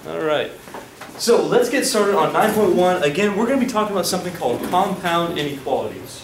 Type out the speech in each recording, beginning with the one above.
All right. So let's get started on 9.1. Again, we're going to be talking about something called compound inequalities.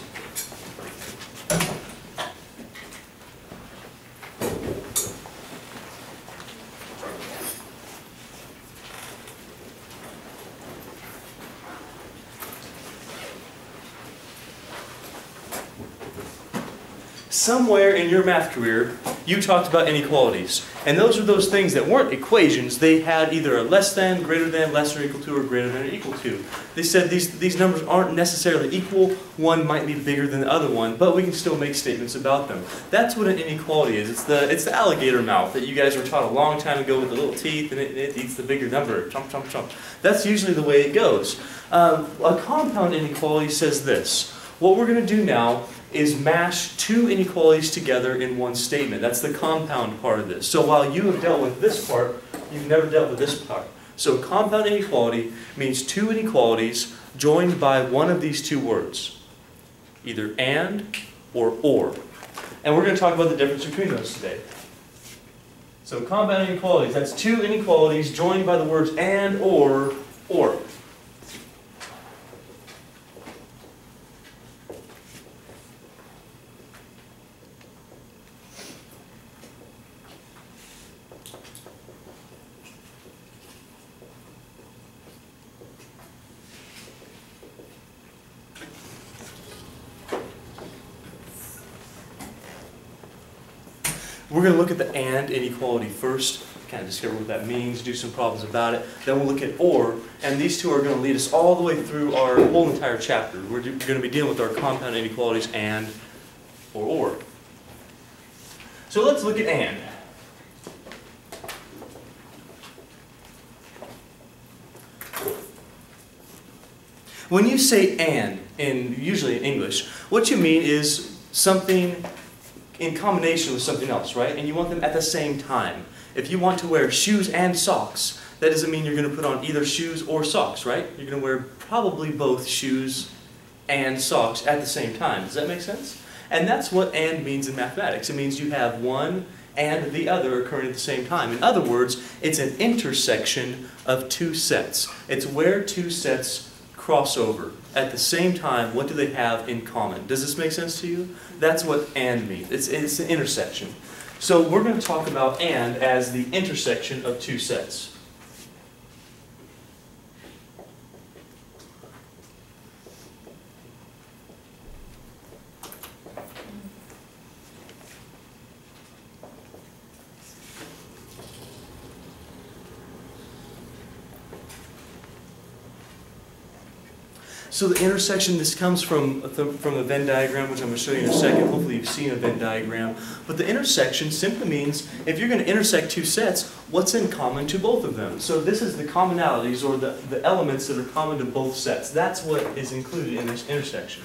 Somewhere in your math career, you talked about inequalities. And those are those things that weren't equations. They had either a less than, greater than, less or equal to, or greater than or equal to. They said these numbers aren't necessarily equal. One might be bigger than the other one, but we can still make statements about them. That's what an inequality is. It's the alligator mouth that you guys were taught a long time ago with the little teeth, and it eats the bigger number. Chomp, chomp, chomp. That's usually the way it goes. A compound inequality says this. What we're going to do now is mash two inequalities together in one statement. That's the compound part of this. So while you have dealt with this part, you've never dealt with this part. So compound inequality means two inequalities joined by one of these two words, either and or. And we're going to talk about the difference between those today. So compound inequalities, that's two inequalities joined by the words and or. We're going to look at the and inequality first, kind of discover what that means, do some problems about it. Then we'll look at or, and these two are going to lead us all the way through our whole entire chapter. We're going to be dealing with our compound inequalities and or. So let's look at and. When you say and, usually in English, what you mean is something in combination with something else, right? And you want them at the same time. If you want to wear shoes and socks, that doesn't mean you're going to put on either shoes or socks, right? You're going to wear probably both shoes and socks at the same time. Does that make sense? And that's what and means in mathematics. It means you have one and the other occurring at the same time. In other words, it's an intersection of two sets. It's where two sets cross over. At the same time, what do they have in common? Does this make sense to you? That's what and means. It's an intersection. So we're going to talk about and as the intersection of two sets. So the intersection, this comes from the Venn diagram, which I'm going to show you in a second. Hopefully you've seen a Venn diagram. But the intersection simply means if you're going to intersect two sets, what's in common to both of them? So this is the commonalities or the elements that are common to both sets. That's what is included in this intersection.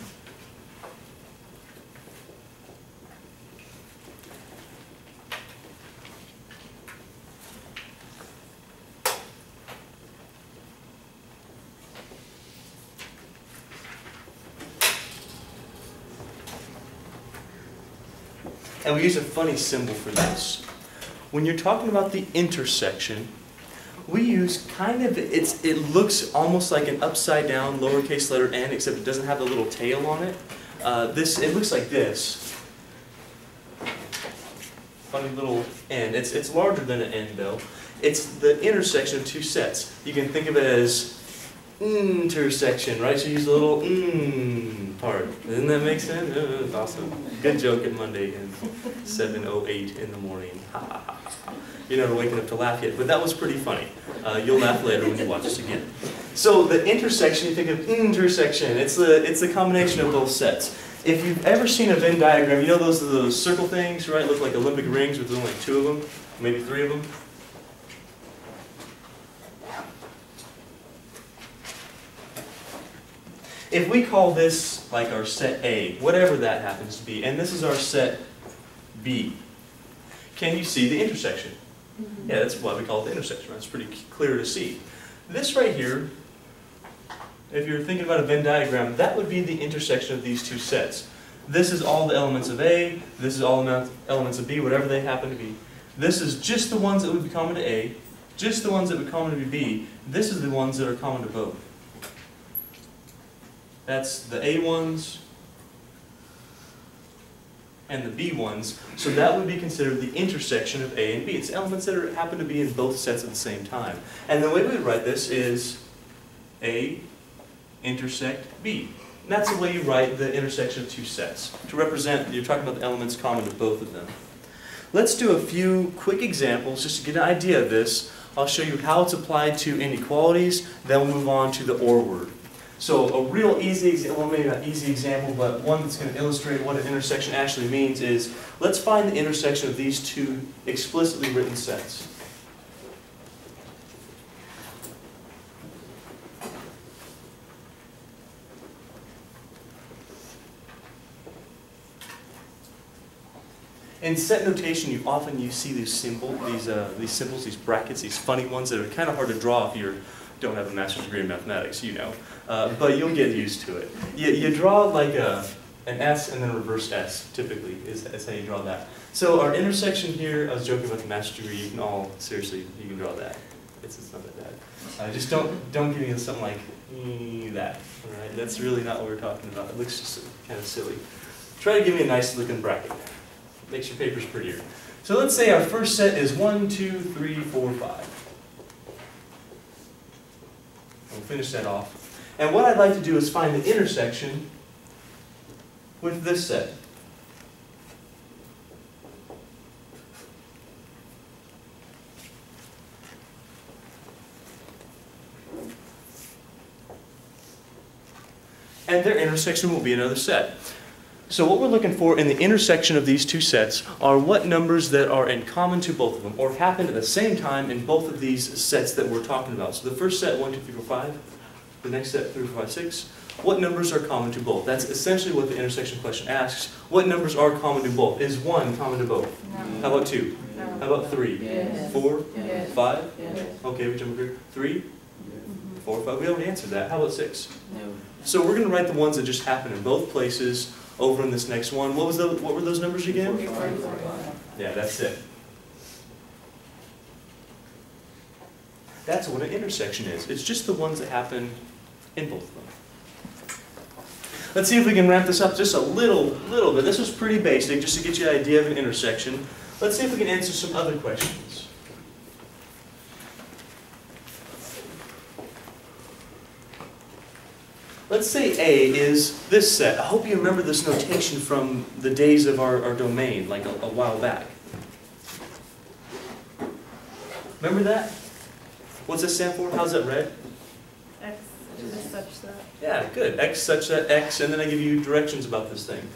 And we use a funny symbol for this. When you're talking about the intersection, we use kind of, it looks almost like an upside down lowercase letter n, except it doesn't have the little tail on it. It looks like this. Funny little n. It's larger than an n though. It's the intersection of two sets. You can think of it as intersection, right? So you use the little part. Doesn't that make sense? That's awesome. Good joke at Monday at 7:08 in the morning. You're never waking up to laugh yet, but that was pretty funny. You'll laugh later when you watch this again. So the intersection, you think of intersection. It's the combination of both sets. If you've ever seen a Venn diagram, you know those circle things, right? Look like Olympic rings with only two of them, maybe three of them. If we call this like our set A, whatever that happens to be, and this is our set B, can you see the intersection? Mm-hmm. Yeah, that's why we call it the intersection. Right? It's pretty clear to see. This right here, if you're thinking about a Venn diagram, that would be the intersection of these two sets. This is all the elements of A, this is all the elements of B, whatever they happen to be. This is just the ones that would be common to A, just the ones that would commonly be, this is the ones that are common to both. That's the A ones and the B ones, so that would be considered the intersection of A and B. It's elements that happen to be in both sets at the same time. And the way we would write this is A intersect B. And that's the way you write the intersection of two sets. To represent, you're talking about the elements common to both of them. Let's do a few quick examples just to get an idea of this. I'll show you how it's applied to inequalities, then we'll move on to the OR word. So a real easy example, well maybe not easy example, but one that's going to illustrate what an intersection actually means is, let's find the intersection of these two explicitly written sets. In set notation, you see these symbols, these brackets, these funny ones that are kind of hard to draw if you don't have a master's degree in mathematics, you know. But you'll get used to it. You draw like an S and then a reverse S, typically, is how you draw that. So our intersection here, I was joking about the master's degree, you can all, seriously, you can draw that. It's not that bad. Just don't give me something like that, all right? That's really not what we're talking about. It looks just kind of silly. Try to give me a nice looking bracket. Makes your papers prettier. So let's say our first set is 1, 2, 3, 4, 5. We'll finish that off. And what I'd like to do is find the intersection with this set. And their intersection will be another set. So what we're looking for in the intersection of these two sets are what numbers that are in common to both of them, or happen at the same time in both of these sets that we're talking about. So the first set, 1, 2, 3, 4, 5. The next set, 3, 4, 5, 6. What numbers are common to both? That's essentially what the intersection question asks. What numbers are common to both? Is 1 common to both? No. How about 2? No. How about 3? Yes. 4? Yes. 5? Yes. Okay, we jump over here. 3? 4, 5. We already answered that. How about 6? No. So we're going to write the ones that just happen in both places over in this next one. What were those numbers again? 45. Yeah, that's it. That's what an intersection is. It's just the ones that happen in both of them. Let's see if we can ramp this up just a little bit. This was pretty basic, just to get you an idea of an intersection. Let's see if we can answer some other questions. Let's say A is this set. I hope you remember this notation from the days of our domain, like a while back. Remember that? What's this stand for? How's that read? X is such that. Yeah, good. X such that X, and then I give you directions about this thing.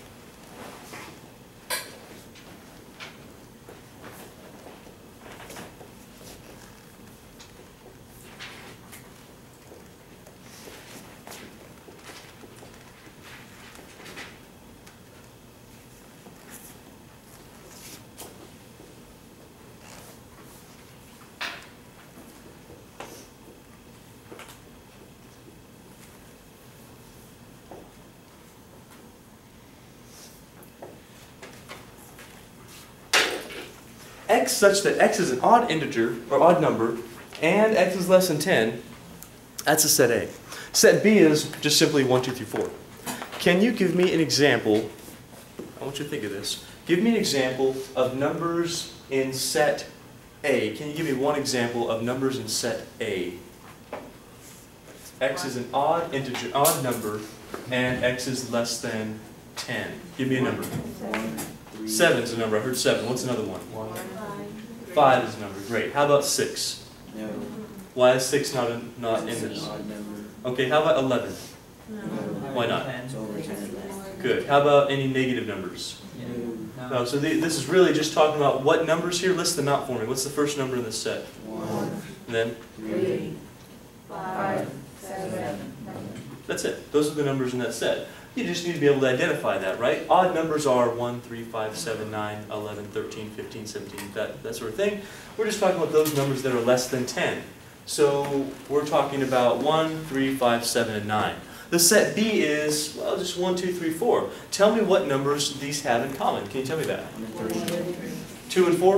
X such that X is an odd integer, or odd number, and X is less than 10, that's a set A. Set B is just simply 1, 2, 3, 4. Can you give me an example? I want you to think of this. Give me an example of numbers in set A. Can you give me one example of numbers in set A? X is an odd integer, odd number, and X is less than 10. Give me a number. 7 is a number. I heard 7. What's another one? 5 is a number. Great. How about 6? No. Why is 6 not in this? Okay, how about 11? No. Why not? It's over 10. Good. How about any negative numbers? No. So this is really just talking about what numbers here. List them out for me. What's the first number in this set? 1. And then? 3, 5, 7. That's it. Those are the numbers in that set. You just need to be able to identify that, right? Odd numbers are 1, 3, 5, 7, 9, 11, 13, 15, 17, that sort of thing. We're just talking about those numbers that are less than 10. So we're talking about 1, 3, 5, 7, and 9. The set B is, well, just 1, 2, 3, 4. Tell me what numbers these have in common. Can you tell me that? 2 and 4?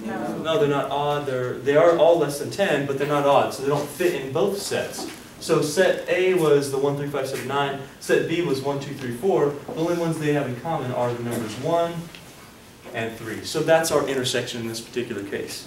No. No, they're not odd. They are all less than 10, but they're not odd, so they don't fit in both sets. So set A was the 1, 3, 5, 7, 9. Set B was 1, 2, 3, 4. The only ones they have in common are the numbers 1 and 3. So that's our intersection in this particular case.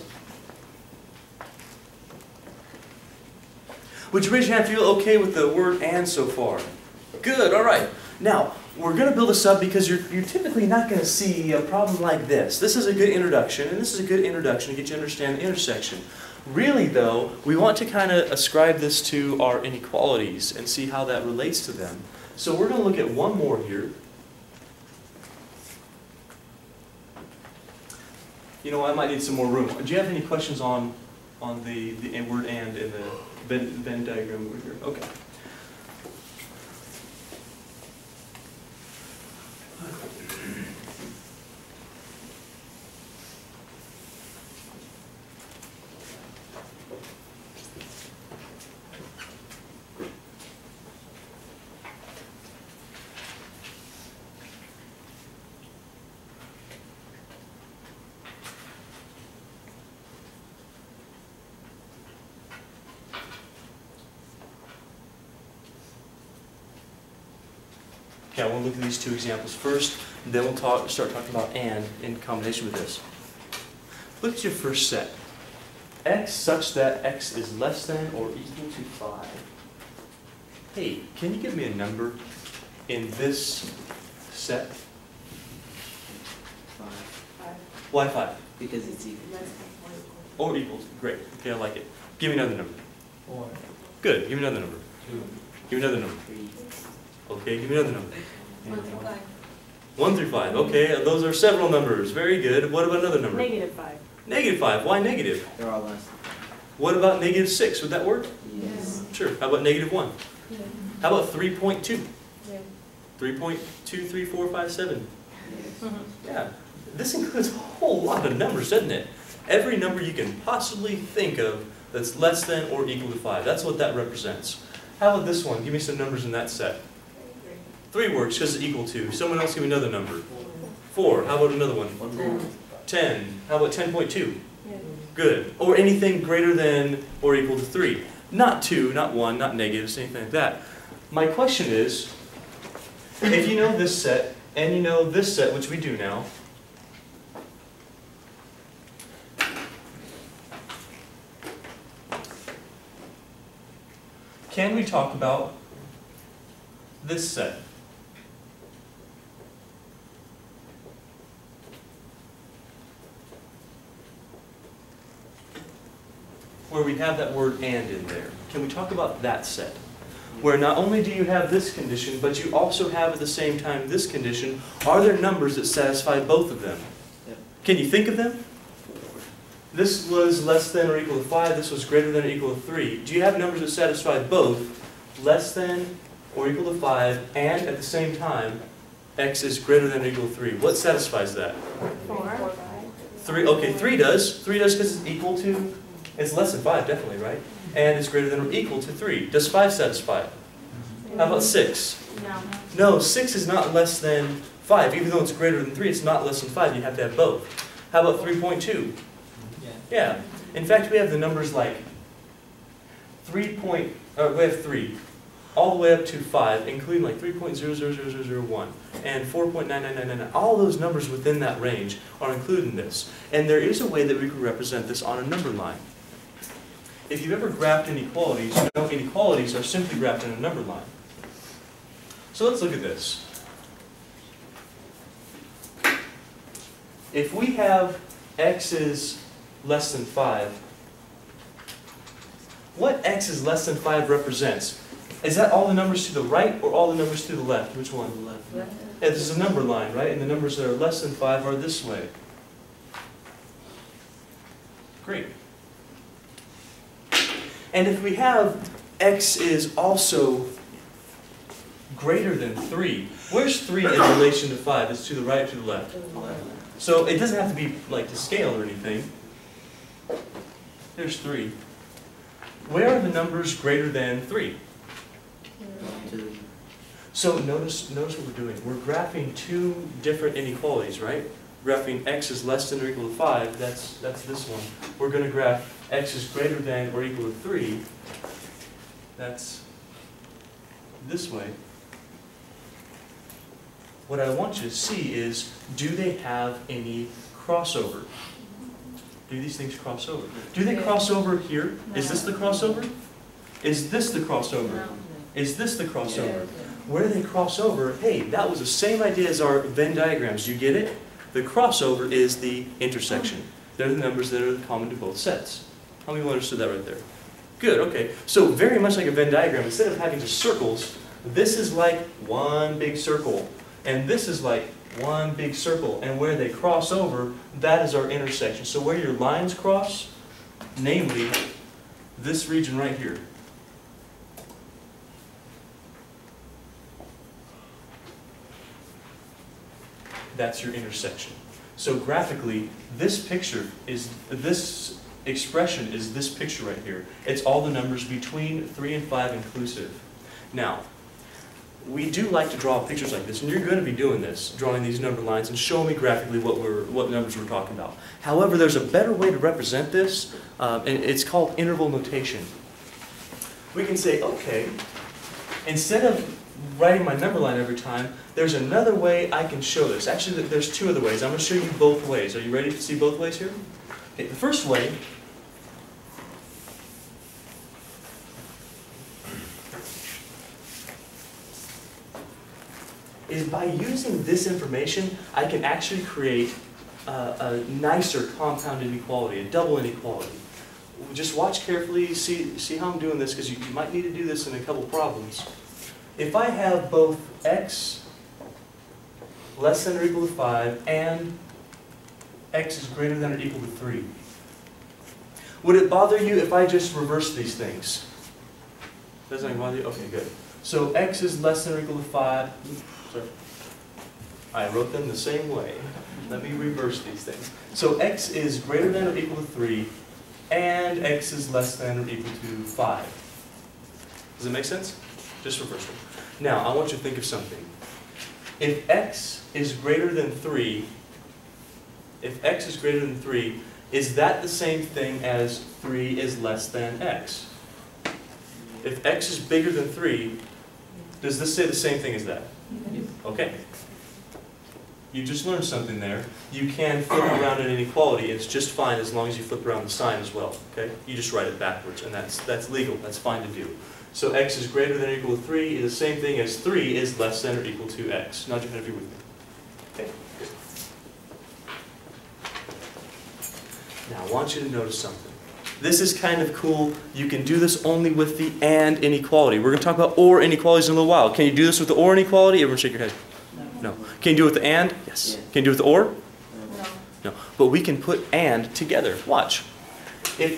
Would you raise your hand if you feel okay with the word "and" so far? Good, all right. Now, we're going to build this up because you're typically not going to see a problem like this. This is a good introduction, and this is a good introduction to get you to understand the intersection. Really, though, we want to kind of ascribe this to our inequalities and see how that relates to them. So we're going to look at one more here. You know, I might need some more room. Do you have any questions on the word "and" in the Venn diagram over here? Okay. Okay, I want to look at these two examples first, and then we'll start talking about "and" in combination with this. Look at your first set. X such that x is less than or equal to 5. Hey, can you give me a number in this set? 5. Why 5? Because it's equal. Or equal to. Great. Okay, I like it. Give me another number. 4. Good. Give me another number. 2. Give me another number. 3. Okay, give me another number. 1 through 5. 1 through 5. Okay, those are several numbers. Very good. What about another number? -5. -5. Why negative? They're all less. What about -6? Would that work? Yes. Sure. How about -1? Yeah. How about 3.2? Yeah. 3.2, 3, 4, 5, 7. Mhm. Yeah. This includes a whole lot of numbers, doesn't it? Every number you can possibly think of that's less than or equal to 5. That's what that represents. How about this one? Give me some numbers in that set. 3 works because it's equal to. Someone else give me another number. 4. How about another one? 1 more. 10. How about 10.2? Yeah. Good. Or anything greater than or equal to 3. Not 2, not 1, not negatives, anything like that. My question is, if you know this set, and you know this set, which we do now, can we talk about this set? Where we have that word "and" in there. Can we talk about that set? Where not only do you have this condition, but you also have at the same time this condition. Are there numbers that satisfy both of them? Yep. Can you think of them? This was less than or equal to 5. This was greater than or equal to 3. Do you have numbers that satisfy both less than or equal to 5 and at the same time x is greater than or equal to 3? What satisfies that? 4. 3. Okay, 3 does. 3 does because it's equal to, it's less than 5 definitely, right? And it's greater than or equal to 3. Does 5 satisfy it? How about 6? No. No, 6 is not less than 5. Even though it's greater than 3, it's not less than 5. You have to have both. How about 3.2? Yeah. In fact, we have the numbers like we have 3, all the way up to 5, including like 3.000001 and 4.99999. All those numbers within that range are included in this. And there is a way that we could represent this on a number line. If you've ever graphed inequalities, you know inequalities are simply graphed in a number line. So let's look at this. If we have x is less than 5, what x is less than 5 represents? Is that all the numbers to the right or all the numbers to the left? Which one? Left. Yeah, this is a number line, right? And the numbers that are less than 5 are this way. Great. And if we have x is also greater than 3, where's 3 in relation to 5? It's to the right or to the left? So it doesn't have to be like to scale or anything. There's 3. Where are the numbers greater than 3? So notice what we're doing. We're graphing two different inequalities, right? graphing x is less than or equal to 5, that's this one. We're going to graph x is greater than or equal to 3, that's this way. What I want you to see is, do they have any crossover? Do these things cross over? Do they cross over here? Is this the crossover? Is this the crossover? Is this the crossover? Where they cross over, hey, that was the same idea as our Venn diagrams. You get it? The crossover is the intersection. They're the numbers that are common to both sets. How many people understood that right there? Good, okay. So very much like a Venn diagram, instead of having just circles, this is like one big circle. And this is like one big circle. And where they cross over, that is our intersection. So where your lines cross, namely this region right here. That's your intersection. So graphically, this expression is this picture right here. It's all the numbers between 3 and 5 inclusive. Now, we do like to draw pictures like this, and you're going to be doing this, drawing these number lines and showing me graphically what numbers we're talking about. However, there's a better way to represent this, and it's called interval notation. We can say, okay, instead of writing my number line every time, there's another way I can show this. Actually, there's two other ways. I'm going to show you both ways. Are you ready to see both ways here? Okay, the first way is by using this information, I can actually create a nicer compound inequality, a double inequality. Just watch carefully, see how I'm doing this, because you might need to do this in a couple problems. If I have both x less than or equal to 5 and x is greater than or equal to 3, would it bother you if I just reverse these things? Doesn't it bother you? Okay, good. So x is less than or equal to 5. Sorry. I wrote them the same way. Let me reverse these things. So x is greater than or equal to 3, and x is less than or equal to 5. Does it make sense? Just reverse them. Now, I want you to think of something. If x is greater than 3, is that the same thing as 3 is less than x? If x is bigger than 3, does this say the same thing as that? Okay. You just learned something there. You can flip around an inequality. It's just fine as long as you flip around the sign as well. Okay? You just write it backwards, and that's legal. That's fine to do. So x is greater than or equal to 3 is the same thing as 3 is less than or equal to x. Nod your head if you're with me. Okay? Good. Now, I want you to notice something. This is kind of cool. You can do this only with the and inequality. We're going to talk about or inequalities in a little while. Can you do this with the or inequality? Everyone shake your head. No. Can you do it with the and? Yes. Can you do it with the or? No. No. But we can put and together. Watch. If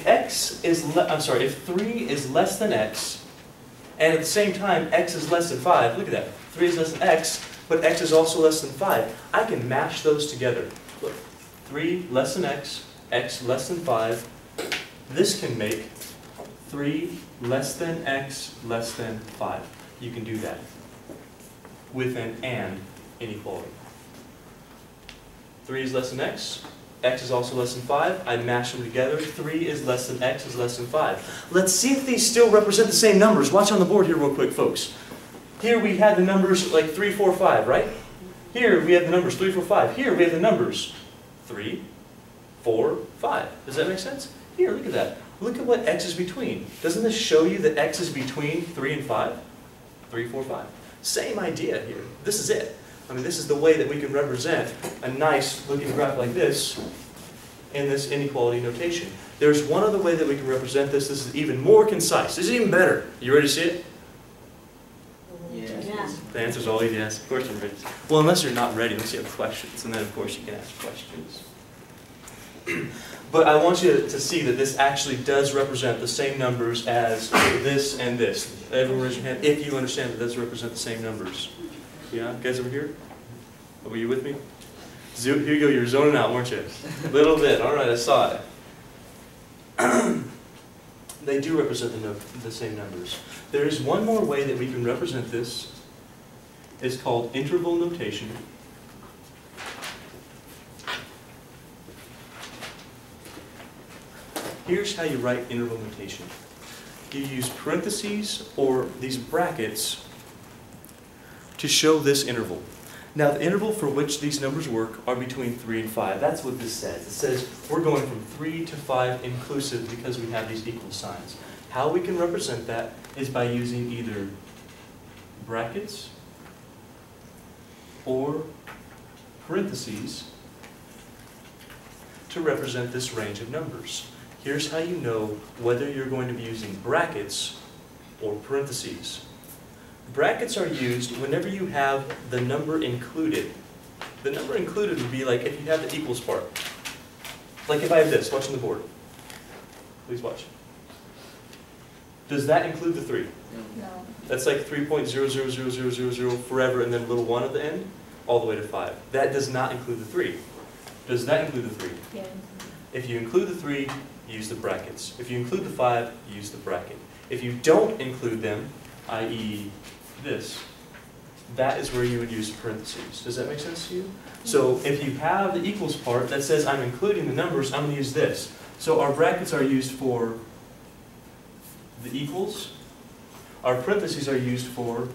if 3 is less than x, and at the same time x is less than 5, look at that. 3 is less than x, but x is also less than 5. I can mash those together. Look. 3 less than x less than 5. This can make 3 less than x less than 5. You can do that with an and inequality. 3 is less than x is also less than 5. I mash them together. 3 is less than x is less than 5. Let's see if these still represent the same numbers. Watch on the board here real quick, folks. Here we had the numbers like 3, 4, 5, right? Here we have the numbers 3, 4, 5. Here we have the numbers 3, 4, 5. Does that make sense? Here, look at that. Look at what x is between. Doesn't this show you that x is between 3 and 5? 3, 4, 5. Same idea here. This is it. I mean, this is the way that we can represent a nice looking graph like this in this inequality notation. There's one other way that we can represent this. This is even more concise. This is even better. You ready to see it? Yes. Yeah. The answer is always yes. Of course I'm ready. Well, unless you're not ready, unless you have questions. And then, of course, you can ask questions. But I want you to see that this actually does represent the same numbers as this and this. Everyone raise your hand if you understand that those represent the same numbers. Yeah, guys over here? Were you with me? Here you go, you were zoning out, weren't you? A little bit. All right, I saw it. They do represent the same numbers. There is one more way that we can represent this. It's called interval notation. Here's how you write interval notation. You use parentheses or these brackets to show this interval. Now the interval for which these numbers work are between 3 and 5. That's what this says. It says we're going from 3 to 5 inclusive because we have these equal signs. How we can represent that is by using either brackets or parentheses to represent this range of numbers. Here's how you know whether you're going to be using brackets or parentheses. Brackets are used whenever you have the number included. The number included would be like if you have the equals part. Like if I have this, watch on the board. Please watch. Does that include the 3? No. That's like 3.000000 forever and then a little 1 at the end, all the way to 5. That does not include the 3. Does that include the 3? Yeah. If you include the 3, use the brackets. If you include the 5, use the bracket. If you don't include them, i.e. this, that is where you would use parentheses. Does that make sense to you? So if you have the equals part that says I'm including the numbers, I'm going to use this. So our brackets are used for the equals. Our parentheses are used for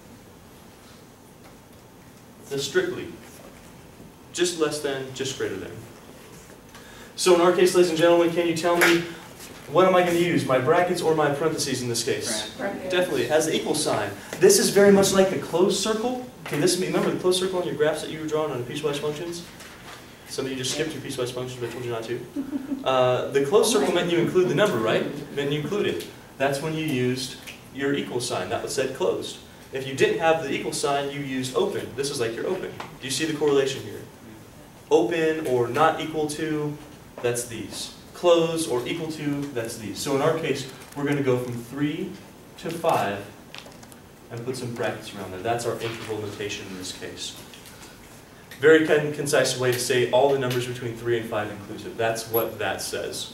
the strictly. Just less than, just greater than. So in our case, ladies and gentlemen, can you tell me what am I going to use, my brackets or my parentheses in this case? Brackets. Definitely, it has the equal sign. This is very much like the closed circle. Okay, this remember the closed circle on your graphs that you were drawing on piecewise functions? Some of you just skipped your piecewise functions, but I told you not to. The closed circle meant you include the number, right? Meant you include it. That's when you used your equal sign. That was said closed. If you didn't have the equal sign, you used open. This is like your open. Do you see the correlation here? Open or not equal to, that's these. Close or equal to, that's these. So in our case, we're going to go from 3 to 5 and put some brackets around there. That's our interval notation in this case. Very concise way to say all the numbers between 3 and 5 inclusive. That's what that says.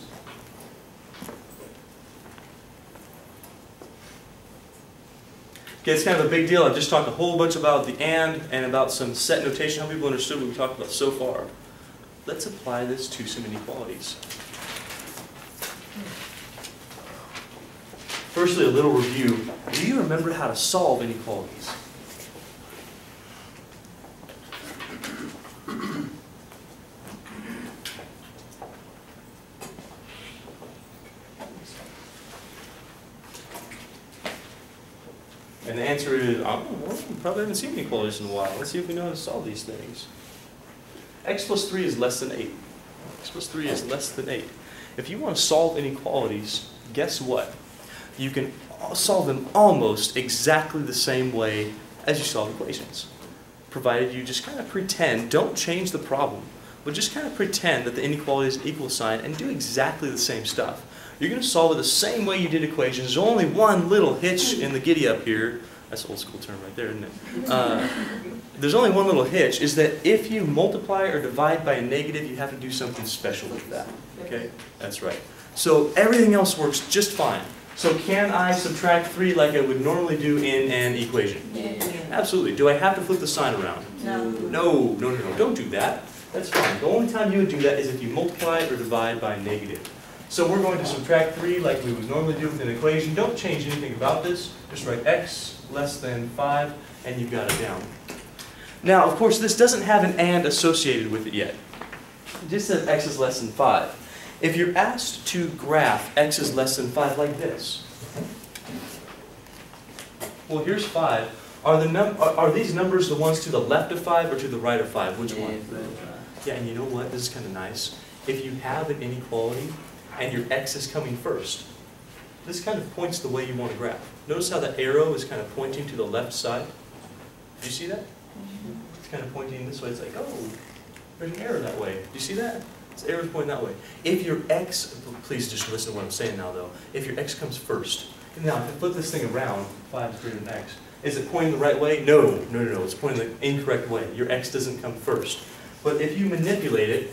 Okay, it's kind of a big deal. I've just talked a whole bunch about the and about some set notation. How people understood what we talked about so far. Let's apply this to some inequalities. Firstly, a little review. Do you remember how to solve inequalities? And the answer is, I don't know, we probably haven't seen inequalities in a while. Let's see if we know how to solve these things. X plus 3 is less than 8. X plus 3 is less than 8. If you want to solve inequalities, guess what? You can solve them almost exactly the same way as you solve equations. Provided you just kind of pretend, don't change the problem, but just kind of pretend that the inequality is an equal sign and do exactly the same stuff. You're going to solve it the same way you did equations. There's only one little hitch in the giddy up here. That's an old school term right there, isn't it? There's only one little hitch, is that if you multiply or divide by a negative, you have to do something special with that. Okay? That's right. So everything else works just fine. So can I subtract 3 like I would normally do in an equation? Yeah. Absolutely. Do I have to flip the sign around? No. No. Don't do that. That's fine. The only time you would do that is if you multiply or divide by a negative. So we're going to subtract 3 like we would normally do with an equation. Don't change anything about this. Just write x less than 5, and you've got it down. Now, of course, this doesn't have an and associated with it yet. It just says x is less than 5. If you're asked to graph x is less than 5 like this, well, here's 5. Are these numbers the ones to the left of 5 or to the right of 5? Which one? Yeah, and you know what? This is kind of nice. If you have an inequality and your x is coming first, this kind of points the way you want to graph. Notice how the arrow is kind of pointing to the left side? Do you see that? It's kind of pointing this way. It's like, oh, there's an arrow that way. Do you see that? This arrow's pointing that way. If your x, please just listen to what I'm saying now though. If your x comes first, now if I flip this thing around, 5 is greater than x, is it pointing the right way? No. It's pointing the incorrect way. Your x doesn't come first. But if you manipulate it,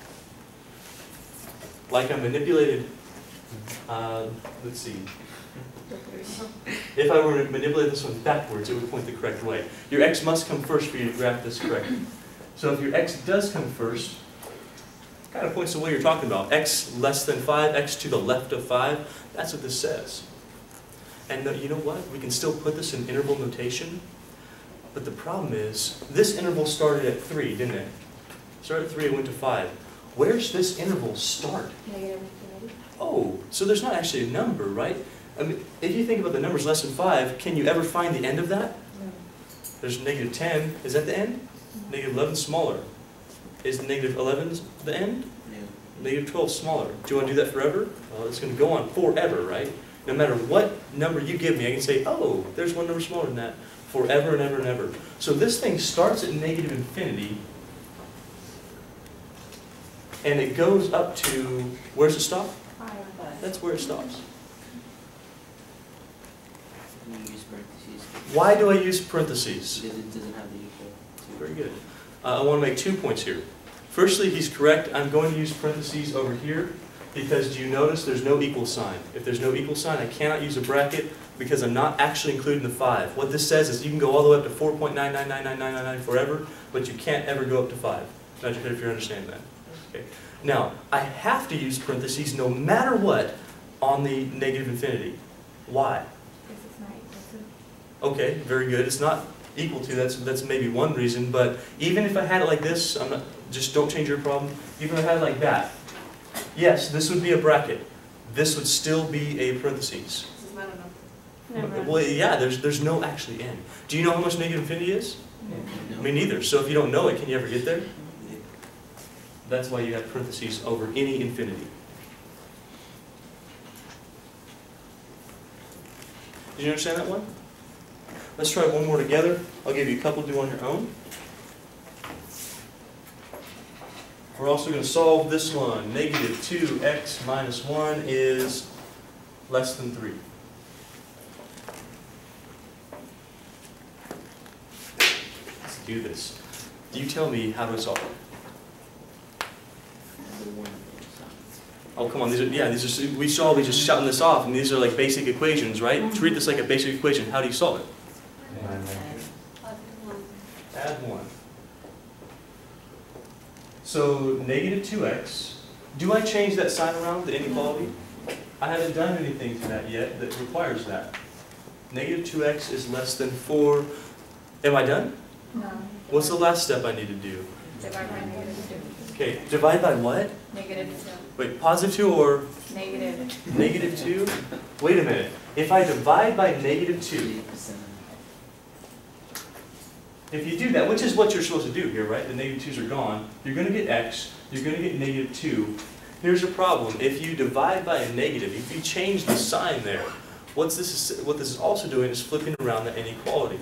like I manipulated, let's see. If I were to manipulate this one backwards, it would point the correct way. Your x must come first for you to graph this correctly. So if your x does come first, kind of points to what you're talking about. X less than 5, x to the left of 5. That's what this says. And you know what? We can still put this in interval notation. But the problem is, this interval started at 3, didn't it? Started at 3 and went to 5. Where's this interval start? Negative infinity. Oh, so there's not actually a number, right? I mean, if you think about the numbers less than 5, can you ever find the end of that? No. There's negative 10. Is that the end? Negative 11 smaller. Is negative 11 the end? No. Negative 12 smaller. Do you want to do that forever? Well, it's going to go on forever, right? No matter what number you give me, I can say, oh, there's one number smaller than that. Forever and ever and ever. So this thing starts at negative infinity, and it goes up to, where's it stop? 5. That's where it stops. You use parentheses Why do I use parentheses? because it doesn't have the equal to. Very good. I want to make 2 points here. Firstly, he's correct. I'm going to use parentheses over here because do you notice there's no equal sign? If there's no equal sign, I cannot use a bracket because I'm not actually including the 5. What this says is you can go all the way up to 4.9999999 forever, but you can't ever go up to 5. Not sure if you're understanding that. Okay. Now, I have to use parentheses no matter what on the negative infinity. Why? Because it's not equal to. Okay, very good. It's not equal to, that's maybe one reason, but even if I had it like this, just don't change your problem. Even if I had it like that, yes, this would be a bracket. This would still be a parentheses. This is not enough. Well, yeah, there's no actually end. Do you know how much negative infinity is? No. Me neither. So if you don't know it, can you ever get there? That's why you have parentheses over any infinity. Did you understand that one? Let's try one more together. I'll give you a couple to do on your own. We're also going to solve this one. Negative 2x minus 1 is less than 3. Let's do this. You tell me how to solve it. Number 1. Oh, come on. We should all be just shouting this off, and these are like basic equations, right? Treat this like a basic equation. How do you solve it? Add 1. So negative 2x. Do I change that sign around, the inequality? I haven't done anything to that yet that requires that. Negative 2x is less than 4. Am I done? No. What's the last step I need to do? Divide by negative 2. Okay, divide by what? Negative Wait, positive 2 or 2. Negative. negative 2? Wait a minute. If I divide by negative 2, 8%. if you do that, which is what you're supposed to do here, right? The negative 2's are gone. You're going to get x. You're going to get negative 2. Here's a problem. If you divide by a negative, if you change the sign there, what this is also doing is flipping around the inequality.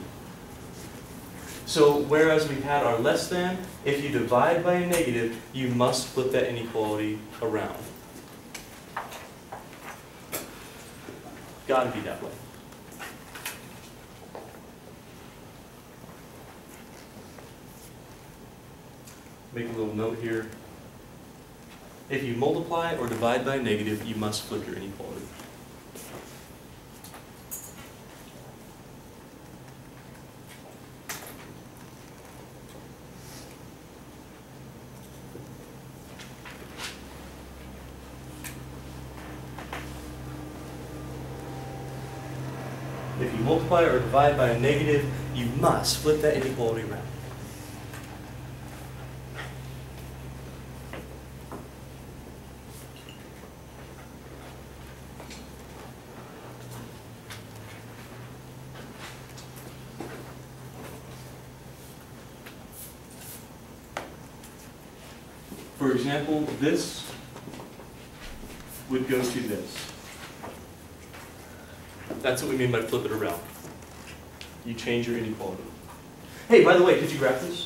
So whereas we had our less than, if you divide by a negative, you must flip that inequality around. Got to be that way. Make a little note here. If you multiply or divide by a negative, you must flip your inequality. If you multiply or divide by a negative, you must flip that inequality around. For example, this would go to this. That's what we mean by flip it around. You change your inequality. Hey, by the way, did you graph this?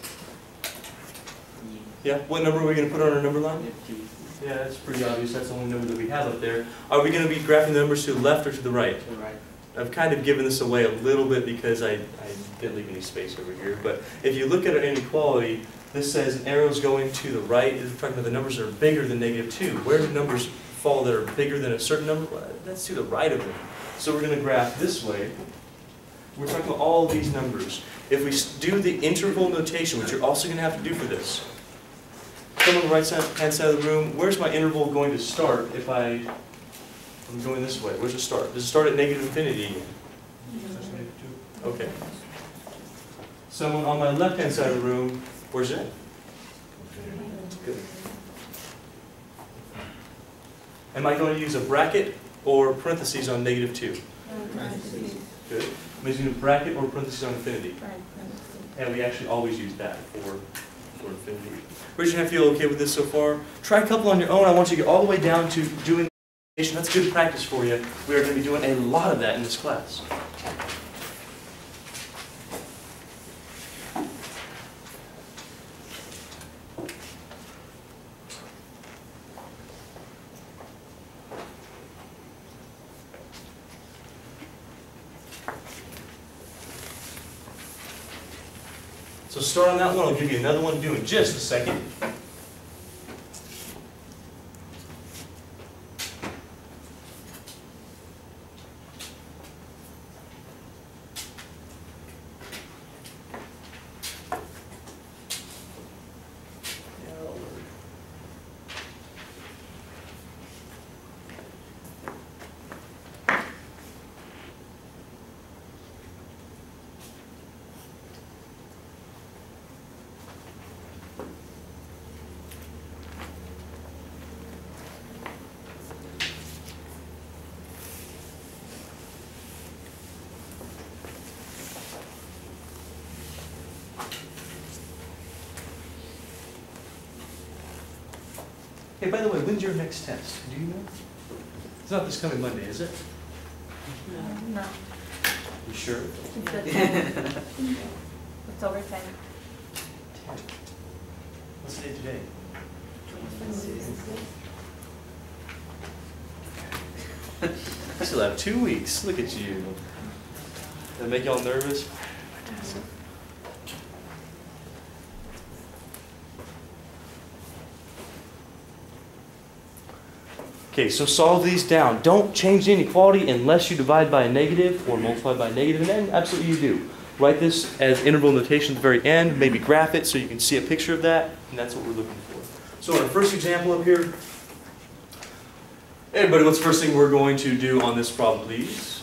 Yeah? What number are we going to put on our number line? Yeah, that's pretty obvious. That's the only number that we have up there. Are we going to be graphing the numbers to the left or to the right? To the right. I've kind of given this away a little bit because I didn't leave any space over here. But if you look at our inequality, this says an arrow's going to the right. It's talking about the numbers that are bigger than negative 2. Where do numbers fall that are bigger than a certain number? Well, that's to the right of them. So we're going to graph this way. We're talking about all of these numbers. If we do the interval notation, which you're also going to have to do for this, Come on the right hand side of the room. Where's my interval going to start if I'm going this way? Where's it start? Does it start at negative infinity again? Okay. Someone on my left hand side of the room, where's it? Good. Am I going to use a bracket or parentheses on negative 2? Good. I'm using a bracket or parentheses on infinity. And we actually always use that for infinity. Raise your hand if you feel okay with this so far. Try a couple on your own. I want you to get all the way down to doing the That's good practice for you. We are going to be doing a lot of that in this class. So start on that one. I'll give you another one to do in just a second. Hey, by the way, when's your next test? Do you know? It's not this coming Monday, is it? No. You sure? It's over 10. What's the date today? I still have 2 weeks. Look at you. Does that make y'all nervous? Okay, so solve these down. Don't change the inequality unless you divide by a negative or multiply by a negative, and then absolutely you do. Write this as interval notation at the very end, maybe graph it so you can see a picture of that, and that's what we're looking for. So our first example up here, everybody, what's the first thing we're going to do on this problem, please?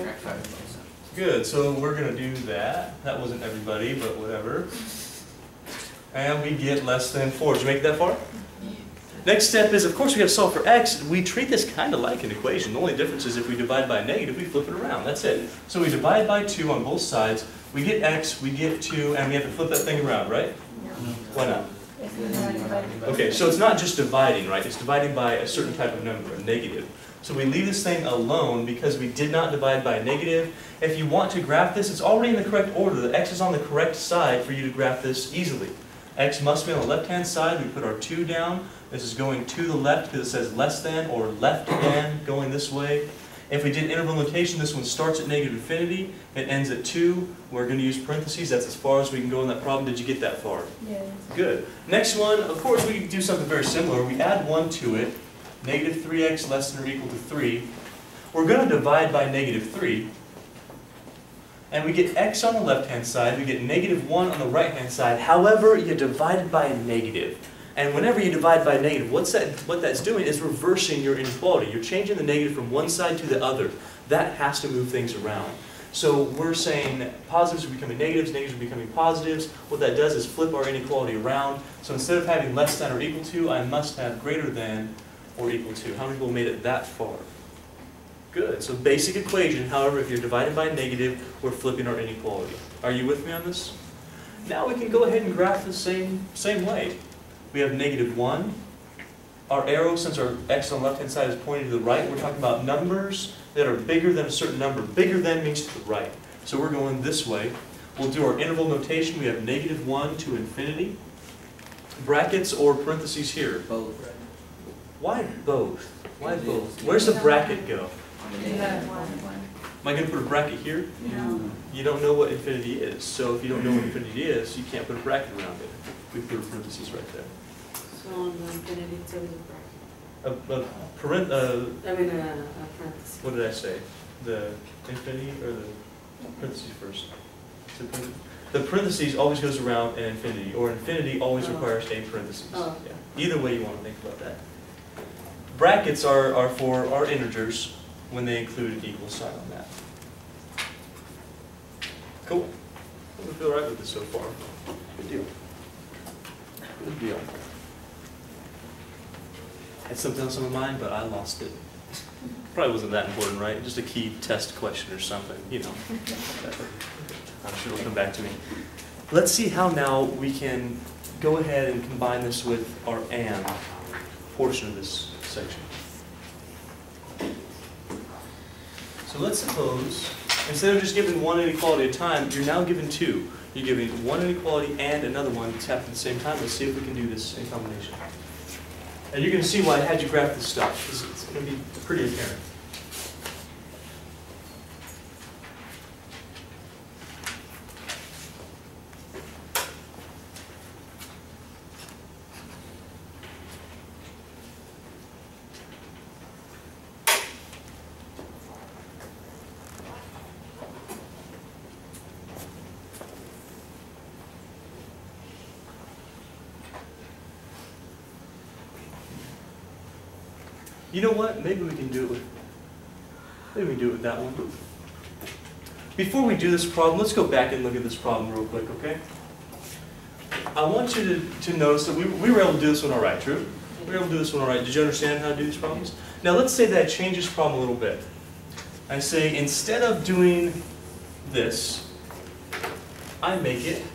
Good, so we're going to do that. That wasn't everybody, but whatever. And we get less than 4. Did you make it that far? Next step is, of course, we have to solve for x. We treat this kind of like an equation. The only difference is if we divide by a negative, we flip it around. That's it. So we divide by 2 on both sides. We get x, we get 2, and we have to flip that thing around, right? No. Why not? Okay, so it's not just dividing, right? It's dividing by a certain type of number, a negative. So we leave this thing alone because we did not divide by a negative. If you want to graph this, it's already in the correct order. The x is on the correct side for you to graph this easily. X must be on the left-hand side. We put our 2 down. This is going to the left because it says less than or left than, going this way. If we did interval notation, this one starts at negative infinity. It ends at 2. We're going to use parentheses. That's as far as we can go in that problem. Did you get that far? Yes. Good. Next one, of course, we can do something very similar. We add 1 to it. Negative 3x less than or equal to 3. We're going to divide by negative 3. And we get x on the left-hand side. We get negative 1 on the right-hand side. However, you divided by a negative. And whenever you divide by a negative, what that's doing is reversing your inequality. You're changing the negative from one side to the other. That has to move things around. So we're saying positives are becoming negatives, negatives are becoming positives. What that does is flip our inequality around. So instead of having less than or equal to, I must have greater than or equal to. How many people made it that far? Good. So basic equation, however, if you're dividing by a negative, we're flipping our inequality. Are you with me on this? Now we can go ahead and graph the same way. We have negative 1. Our arrow, since our x on the left-hand side is pointing to the right, we're talking about numbers that are bigger than a certain number. Bigger than means to the right. So we're going this way. We'll do our interval notation. We have negative 1 to infinity. Brackets or parentheses here? Both. Why both? Why both? Where's the bracket go? Am I going to put a bracket here? No. You don't know what infinity is. So if you don't know what infinity is, you can't put a bracket around it. We put a parentheses right there. So on the infinity to the bracket. A parenthesis. what did I say? The infinity or the parentheses first? So The parentheses always goes around an infinity, or infinity always requires a parentheses. Oh. Yeah. Either way you want to think about that. Brackets are for our integers when they include an equal sign on that. Cool. We feel right with this so far. Good deal. Good deal. Had something else on my mind, but I lost it. Probably wasn't that important, right? Just a key test question or something, you know. I'm sure it'll come back to me. Let's see how now we can go ahead and combine this with our and portion of this section. So let's suppose, instead of just giving one inequality at a time, you're now given two. You're giving one inequality and another one that's happening at the same time. Let's see if we can do this in combination. And you're going to see why I had you graph this stuff. It's going to be pretty apparent. You know what? Maybe we can do it with that one. Before we do this problem, let's go back and look at this problem real quick, okay? I want you to notice that we were able to do this one all right, true? We were able to do this one all right. Did you understand how to do these problems? Now let's say that I change this problem a little bit. I say instead of doing this, I make it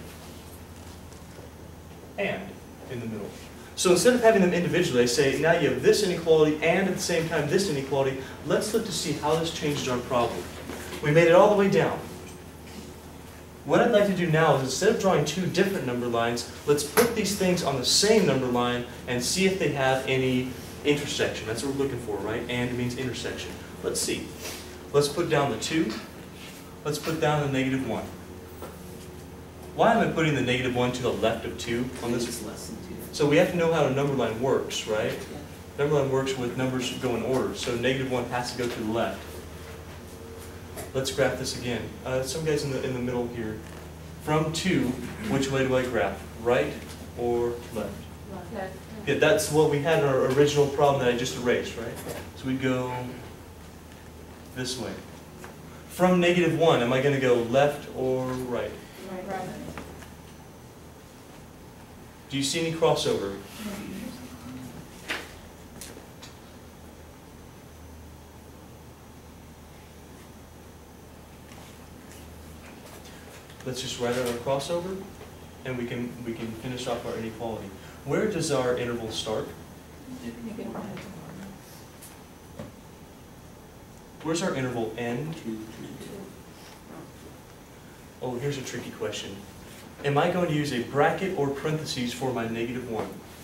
and in the middle. So instead of having them individually, I say, now you have this inequality and at the same time this inequality. Let's look to see how this changes our problem. We made it all the way down. What I'd like to do now is instead of drawing two different number lines, let's put these things on the same number line and see if they have any intersection. That's what we're looking for, right? And means intersection. Let's see. Let's put down the 2. Let's put down the -1. Why am I putting the -1 to the left of 2 on this? It's less than 2. So we have to know how a number line works, right? Number line works with numbers go in order, so -1 has to go to the left. Let's graph this again. Some guys in the middle here. From 2, which way do I graph? Right or left? Left. Yeah, that's what we had in our original problem that I just erased, right? So we go this way. From -1, am I going to go left or right? Right. Do you see any crossover? Let's just write out our crossover, and we can finish off our inequality. Where does our interval start? Where's our interval end? 2. Oh, here's a tricky question. Am I going to use a bracket or parentheses for my -1?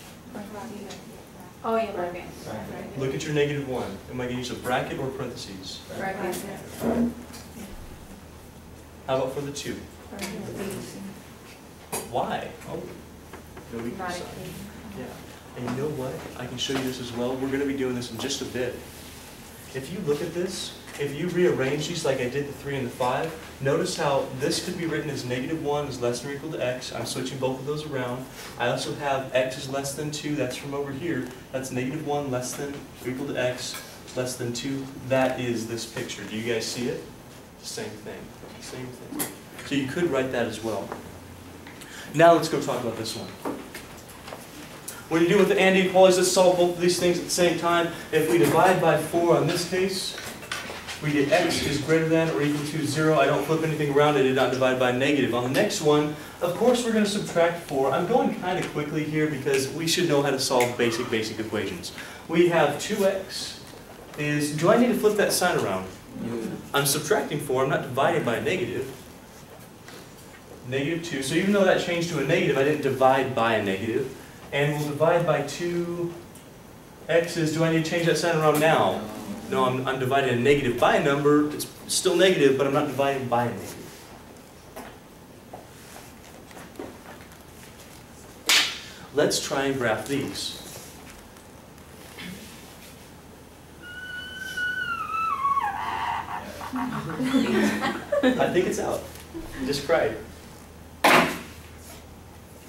Oh, yeah, bracket. Look at your -1. Am I going to use a bracket or parentheses? Bracket. How about for the 2? Why? Oh, no equal Not sign. a Yeah. And you know what? I can show you this as well. We're going to be doing this in just a bit. If you look at this, if you rearrange these like I did the 3 and the 5, notice how this could be written as -1 is less than or equal to x. I'm switching both of those around. I also have x is less than 2. That's from over here. That's -1 less than or equal to x less than 2. That is this picture. Do you guys see it? Same thing. Same thing. So you could write that as well. Now let's go talk about this one. When you do with the and inequalities, let's solve both of these things at the same time. If we divide by 4 on this case, we get x is greater than or equal to 0. I don't flip anything around. I did not divide by negative. On the next one, of course, we're going to subtract 4. I'm going kind of quickly here because we should know how to solve basic equations. We have 2x is, do I need to flip that sign around? I'm subtracting 4. I'm not dividing by a negative. -2. So even though that changed to a negative, I didn't divide by a negative. And we'll divide by 2 x's. Do I need to change that sign around now? No, I'm dividing a negative by a number. It's still negative, but I'm not dividing by a negative. Let's try and graph these. I think it's out. You just cried.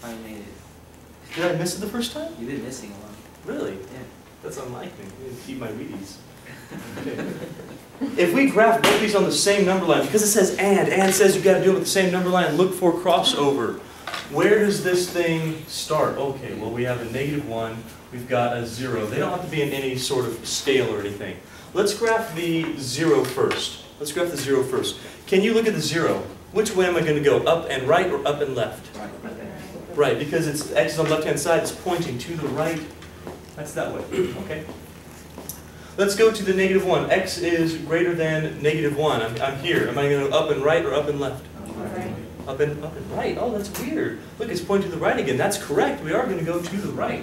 finally made it. Did I miss it the first time? You've been missing a lot. Really? Yeah. That's unlike me. I didn't keep my Wheaties. Okay. If we graph both these on the same number line, because it says and says you've got to do it with the same number line, look for crossover. Where does this thing start? Okay, well we have a -1, we've got a 0. They don't have to be in any sort of scale or anything. Let's graph the 0 first. Let's graph the 0 first. Can you look at the 0? Which way am I going to go? Up and right or up and left? Right, because it's x is on the left-hand side, it's pointing to the right. That's that way, okay? Let's go to the -1. X is greater than -1. I'm here. Am I going to go up and right or up and left? Up and right. Oh, that's weird. Look, it's pointing to the right again. That's correct. We are going to go to the right.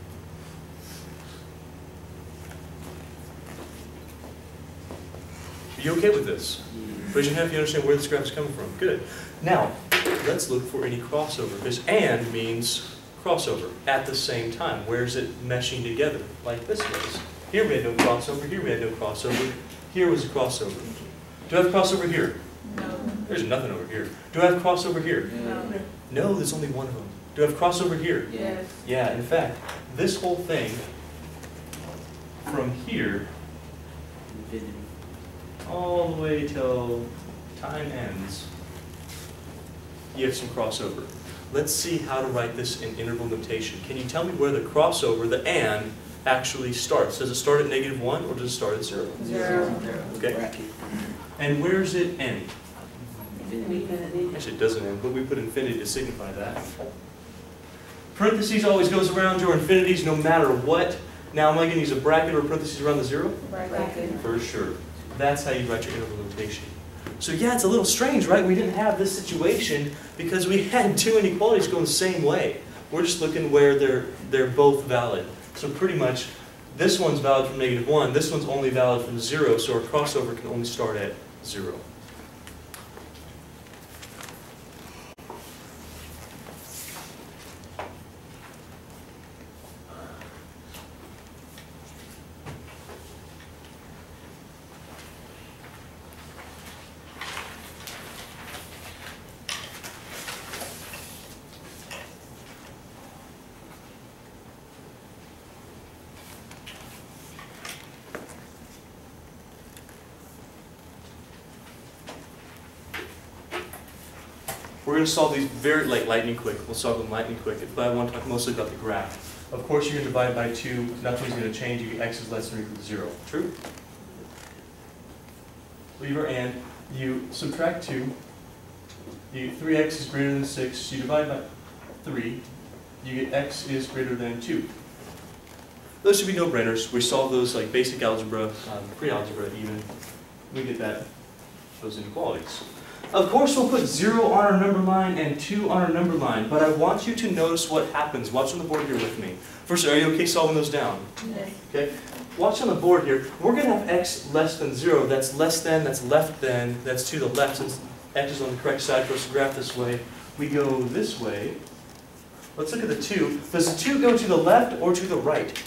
Are you okay with this? Raise your hand if you understand where this graph is coming from. Good. Now, let's look for any crossover. Because and means crossover at the same time. Where's it meshing together? Like this was. Here we had no crossover. Here we had no crossover. Here was a crossover. Do I have crossover here? No. There's nothing over here. Do I have crossover here? No. No, there's only one of them. Do I have crossover here? Yes. Yeah, in fact, this whole thing from here Infinity. all the way till time ends, you have some crossover. Let's see how to write this in interval notation. Can you tell me where the crossover, the and, actually starts? Does it start at -1 or does it start at 0? 0. Okay. Bracket. And where does it end? Infinity. Actually, it doesn't end, but we put infinity to signify that. Parentheses always goes around your infinities no matter what. Now, am I going to use a bracket or a parentheses around the 0? Bracket. For sure. That's how you write your interval notation. So yeah, it's a little strange, right? We didn't have this situation because we had two inequalities going the same way. We're just looking where they're both valid. So pretty much, this one's valid from -1, this one's only valid from 0, so our crossover can only start at 0. We're going to solve these very lightning quick. We'll solve them lightning quick, but I want to talk mostly about the graph. Of course, you're going to divide by 2. Nothing's going to change. You get x is less than or equal to 0. True? Leave our and. You subtract 2. 3x is greater than 6. You divide by 3. You get x is greater than 2. Those should be no-brainers. We solve those like basic algebra, pre-algebra even. We get those inequalities. Of course, we'll put 0 on our number line and 2 on our number line, but I want you to notice what happens. Watch on the board here with me. First, are you okay solving those down? Yes. Okay. Watch on the board here. We're going to have x less than 0. That's less than, that's left than, that's to the left. Since x is on the correct side for us to graph this way, we go this way. Let's look at the 2. Does the 2 go to the left or to the right?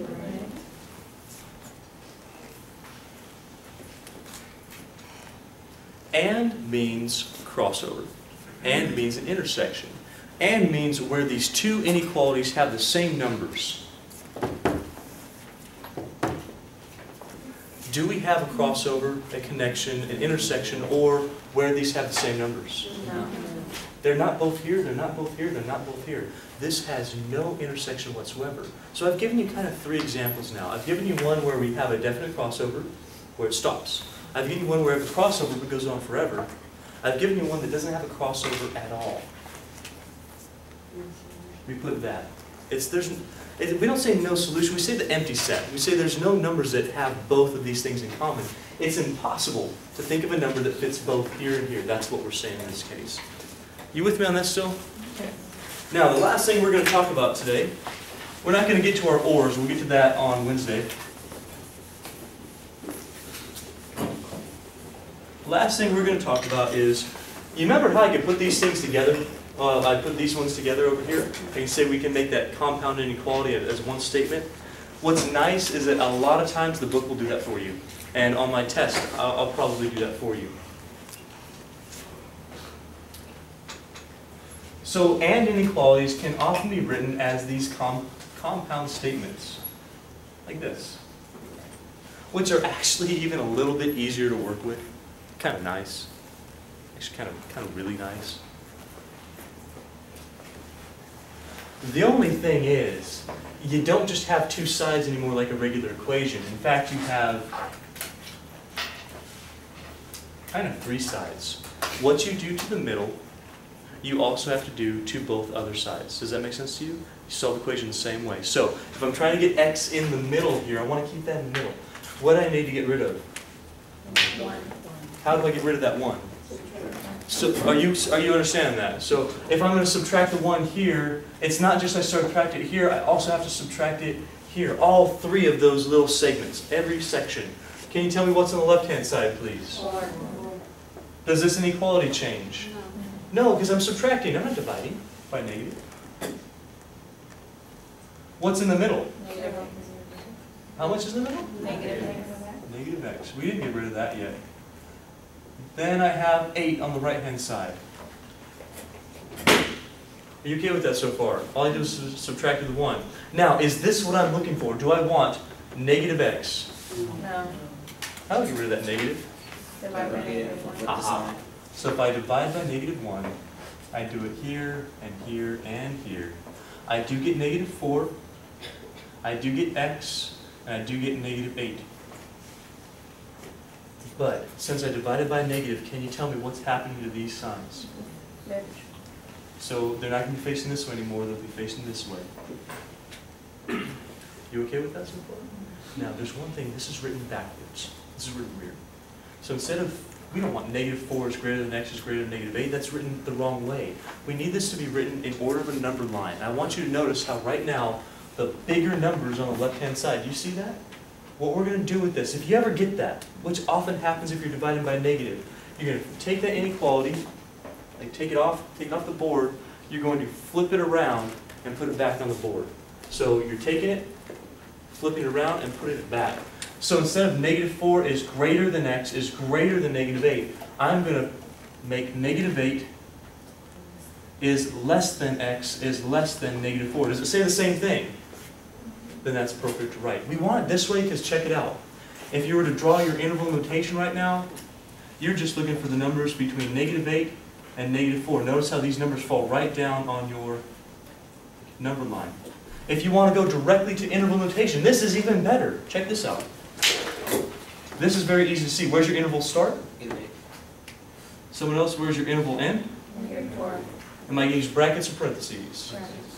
And means crossover. And means an intersection. And means where these two inequalities have the same numbers. Do we have a crossover, a connection, an intersection, or where these have the same numbers? No. They're not both here, they're not both here, they're not both here. This has no intersection whatsoever. So I've given you kind of 3 examples now. I've given you one where we have a definite crossover, where it stops. I've given you one where we have a crossover but goes on forever. I've given you one that doesn't have a crossover at all. We put that. We don't say no solution, we say the empty set. We say there's no numbers that have both of these things in common. It's impossible to think of a number that fits both here and here. That's what we're saying in this case. You with me on that still? Okay. Now, the last thing we're going to talk about today, we're not going to get to our ors. We'll get to that on Wednesday. Last thing we're going to talk about is, you remember how I could put these things together? I put these ones together over here. I can say we can make that compound inequality as one statement. What's nice is that a lot of times the book will do that for you. And on my test, I'll probably do that for you. So and inequalities can often be written as these compound statements, like this, which are actually even a little bit easier to work with. Kind of nice. Actually kind of really nice. The only thing is, you don't just have two sides anymore like a regular equation. In fact, you have kind of three sides. What you do to the middle, you also have to do to both other sides. Does that make sense to you? You solve the equation the same way. So, if I'm trying to get x in the middle here, I want to keep that in the middle. What do I need to get rid of? 1. How do I get rid of that 1? So are you understanding that? So if I'm going to subtract the 1 here, it's not just I subtract it here, I also have to subtract it here. All three of those little segments, every section. Can you tell me what's on the left-hand side, please? Does this inequality change? No, because I'm subtracting. I'm not dividing by negative. What's in the middle? Negative. How much is in the middle? Negative. Negative x. We didn't get rid of that yet. Then I have 8 on the right-hand side. Are you okay with that so far? All I do is subtract the 1. Now, is this what I'm looking for? Do I want negative x? No. How do I get rid of that negative? Divide by negative 1. Aha. So if I divide by negative 1, I do it here, and here, and here. I do get negative 4. I do get x, and I do get negative 8. But since I divided by negative, can you tell me what's happening to these signs? So they're not going to be facing this way anymore, they'll be facing this way. You okay with that so far? Now there's one thing, this is written backwards. This is written weird. So instead of, we don't want negative 4 is greater than x is greater than negative 8, that's written the wrong way. We need this to be written in order of a number line. I want you to notice how right now, the bigger numbers on the left-hand side, do you see that? What we're going to do with this, if you ever get that, which often happens if you're dividing by negative, you're going to take that inequality, like take it off the board, you're going to flip it around and put it back on the board. So you're taking it, flipping it around, and putting it back. So instead of negative 4 is greater than x is greater than negative 8, I'm going to make negative 8 is less than x is less than negative 4. Does it say the same thing? Then that's perfect right. We want it this way because check it out. If you were to draw your interval notation right now, you're just looking for the numbers between negative 8 and negative 4. Notice how these numbers fall right down on your number line. If you want to go directly to interval notation, this is even better. Check this out. This is very easy to see. Where's your interval start? Someone else, where's your interval end? Negative 4. Am I going to use brackets or parentheses?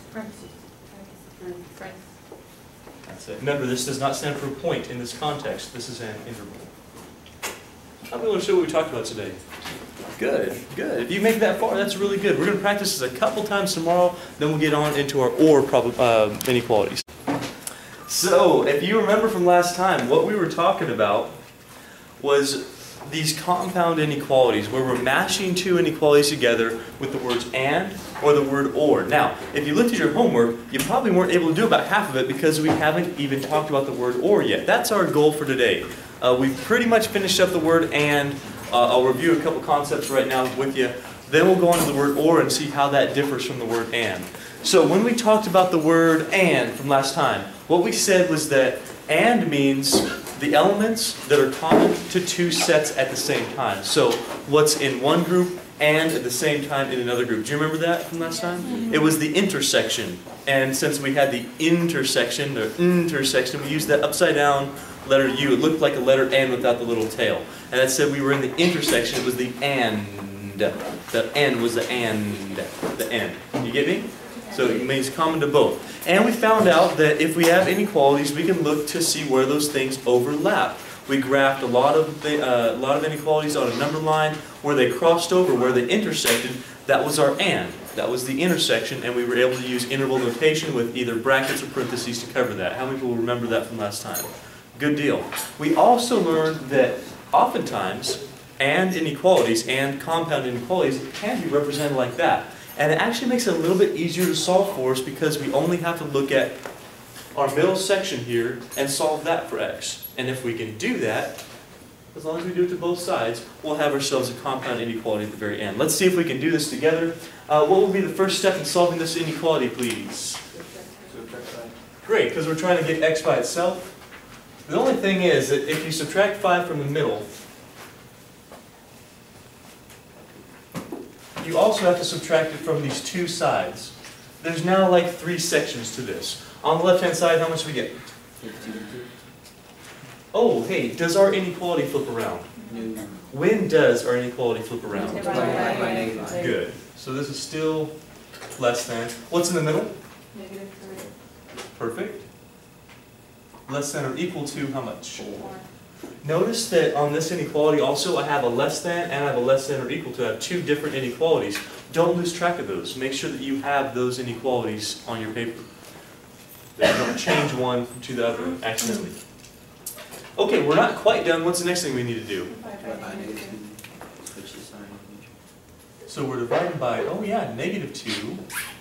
That's it. Remember, this does not stand for a point in this context. This is an interval. I'm going to show what we talked about today. Good, good. If you make that far, that's really good. We're going to practice this a couple times tomorrow, then we'll get on into our OR inequalities. So, if you remember from last time, what we were talking about was these compound inequalities, where we're mashing two inequalities together with the words and or the word or. Now, if you looked at your homework, you probably weren't able to do about half of it because we haven't even talked about the word or yet. That's our goal for today. We've pretty much finished up the word and. I'll review a couple concepts right now with you. Then we'll go on to the word or and see how that differs from the word and. So when we talked about the word and from last time, what we said was that and means the elements that are common to two sets at the same time. So what's in one group and at the same time in another group. Do you remember that from last time? It was the intersection. And since we had the intersection, we used that upside down letter U. It looked like a letter N without the little tail. And that said we were in the intersection. It was the and. The N was the and. The N. You get me? So it means common to both. And we found out that if we have inequalities, we can look to see where those things overlap. We graphed a lot of inequalities on a number line where they crossed over, where they intersected. That was our and. That was the intersection, and we were able to use interval notation with either brackets or parentheses to cover that. How many people remember that from last time? Good deal. We also learned that oftentimes and inequalities and compound inequalities can be represented like that. And it actually makes it a little bit easier to solve for us because we only have to look at our middle section here and solve that for x. And if we can do that, as long as we do it to both sides, we'll have ourselves a compound inequality at the very end. Let's see if we can do this together. What will be the first step in solving this inequality, please? Great, because we're trying to get x by itself. The only thing is that if you subtract 5 from the middle, you also have to subtract it from these two sides. There's now like 3 sections to this. On the left-hand side, how much do we get? 52. Oh, hey, does our inequality flip around? No. When does our inequality flip around? Divided by negative. Good. So this is still less than. What's in the middle? -3. Perfect. Less than or equal to how much? 4. Notice that on this inequality also I have a less than and I have a less than or equal to. I have 2 different inequalities. Don't lose track of those. Make sure that you have those inequalities on your paper. That you don't change one to the other accidentally. Okay, we're not quite done. What's the next thing we need to do? Divide by negative 2. Switch the sign. So we're dividing by, oh yeah, -2.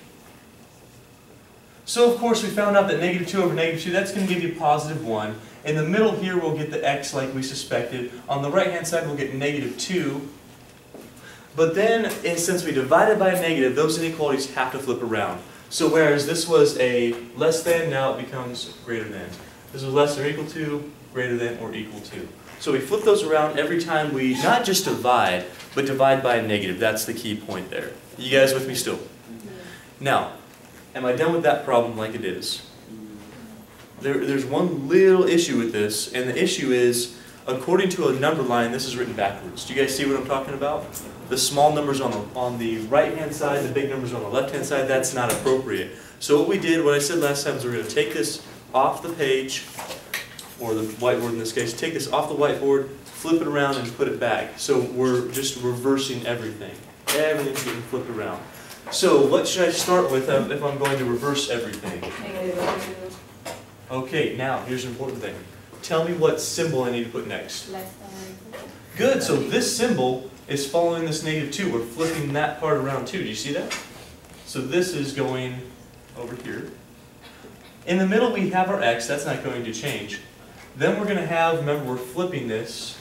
So of course we found out that -2 over -2, that's going to give you +1. In the middle here we'll get the x like we suspected. On the right hand side we'll get -2. But then, since we divided by a negative, those inequalities have to flip around. So whereas this was a less than, now it becomes greater than. This was less than or equal to, greater than or equal to. So we flip those around every time we not just divide, but divide by a negative. That's the key point there. You guys with me still? Now, am I done with that problem like it is? There's one little issue with this, and the issue is, according to a number line, this is written backwards. Do you guys see what I'm talking about? The small numbers on the right-hand side, the big numbers on the left-hand side, that's not appropriate. So what we did, what I said last time, is we're going to take this off the page, or the whiteboard in this case, take this off the whiteboard, flip it around, and put it back. So we're just reversing everything. Everything's getting flipped around. So what should I start with if I'm going to reverse everything? -2. Okay, now here's an important thing. Tell me what symbol I need to put next. Less than or equal to. Good, so this symbol is following this -2. We're flipping that part around too. Do you see that? So this is going over here. In the middle we have our x, that's not going to change. Then we're going to have, remember we're flipping this,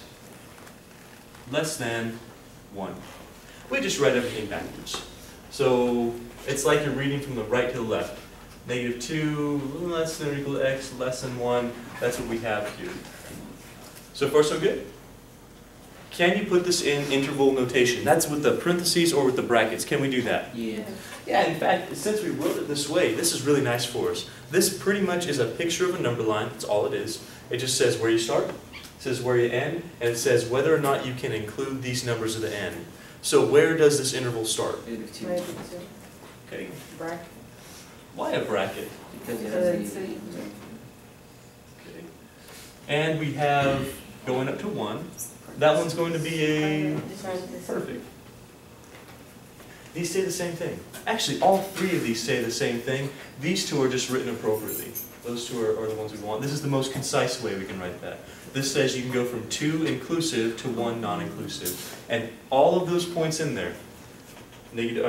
less than 1. We just read everything backwards. So it's like you're reading from the right to the left. -2, less than or equal to x, less than 1. That's what we have here. So far so good? Can you put this in interval notation? That's with the parentheses or with the brackets. Can we do that? Yeah. Yeah, in fact, since we wrote it this way, this is really nice for us. This pretty much is a picture of a number line. That's all it is. It just says where you start, it says where you end, and it says whether or not you can include these numbers at the end. So where does this interval start? Negative 2. -2. Okay. Bracket. Why a bracket? Because it So has it's a... Okay. And we have going up to 1. That one's going to be a... Perfect. These say the same thing. Actually, all 3 of these say the same thing. These 2 are just written appropriately. Those 2 are the ones we want. This is the most concise way we can write that. This says you can go from 2 inclusive to 1 non-inclusive. And all of those points in there, -2,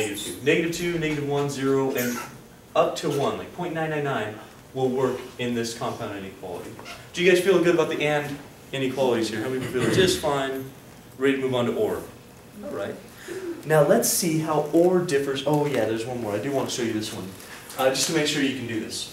-1, 0, and up to 1, like 0.999, will work in this compound inequality. Do you guys feel good about the and inequalities here? How many people feel just fine? Ready to move on to or? All right. Now let's see how or differs. Oh yeah, there's one more. I do want to show you this one, just to make sure you can do this.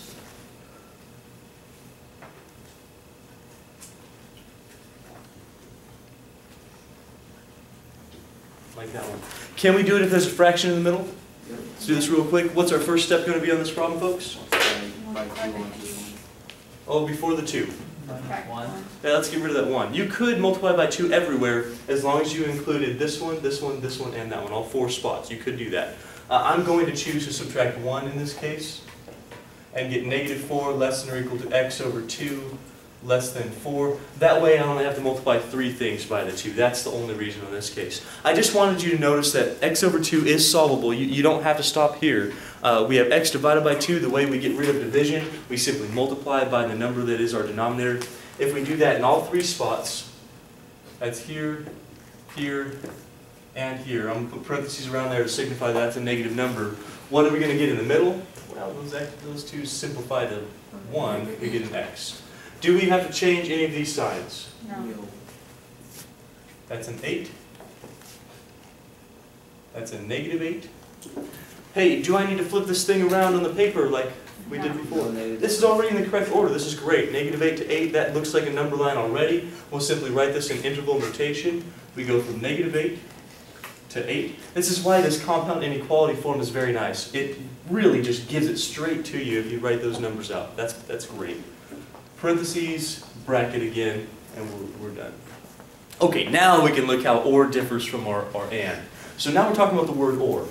Like that one. Can we do it if there's a fraction in the middle? Let's do this real quick. What's our first step going to be on this problem, folks? By 2 on 2. Oh, before the 2. Subtract 1. Yeah, let's get rid of that 1. You could multiply by 2 everywhere as long as you included this one, this one, this one, and that one. All 4 spots. You could do that. I'm going to choose to subtract 1 in this case and get -4 less than or equal to x over 2 less than 4. That way I only have to multiply 3 things by the 2. That's the only reason in this case. I just wanted you to notice that x over 2 is solvable. You don't have to stop here. We have x divided by 2. The way we get rid of division, we simply multiply by the number that is our denominator. If we do that in all 3 spots, that's here, here, and here. I'm going to put parentheses around there to signify that's a negative number. What are we going to get in the middle? Well, those 2 simplify to 1. We get an x. Do we have to change any of these signs? No. That's an 8. That's a -8. Hey, do I need to flip this thing around on the paper like we did before? No. This is already in the correct order. This is great. -8 to 8, that looks like a number line already. We'll simply write this in interval notation. We go from -8 to 8. This is why this compound inequality form is very nice. It really just gives it straight to you if you write those numbers out. That's great. Parentheses, bracket again, and we're done. Okay, now we can look how or differs from our and. So now we're talking about the word or.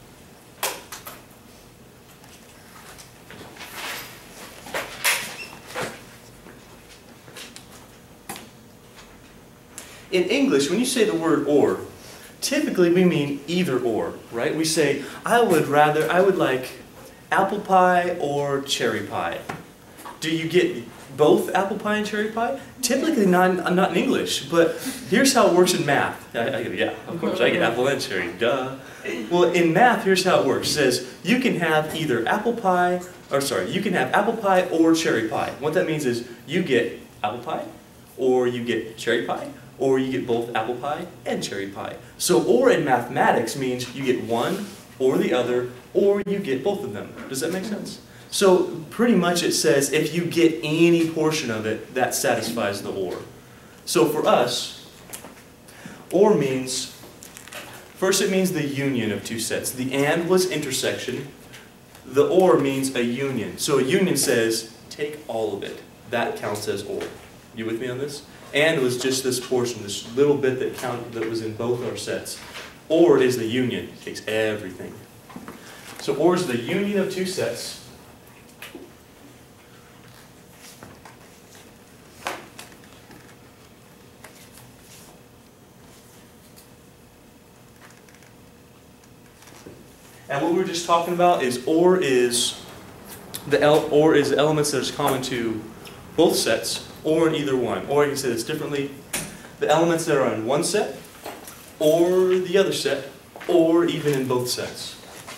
In English, when you say the word or, typically we mean either or, right? We say, I would like apple pie or cherry pie. Do you get both apple pie and cherry pie? Typically not in English, but here's how it works in math. Yeah, of course, I get apple and cherry, duh. Well, in math, here's how it works. It says, you can have either apple pie, you can have apple pie or cherry pie. What that means is, you get apple pie, or you get cherry pie, or you get both apple pie and cherry pie. So or in mathematics means you get one or the other, or you get both of them. Does that make sense? So pretty much it says if you get any portion of it, that satisfies the or. So for us, or means, first it means the union of two sets. The and was intersection. The or means a union. So a union says, take all of it. That counts as or. You with me on this? And was just this portion, this little bit that was in both our sets. Or is the union, it takes everything. So or is the union of two sets. And what we were just talking about is or is the elements that is common to both sets, or in either one. Or I can say this differently, the elements that are in one set, or the other set, or even in both sets.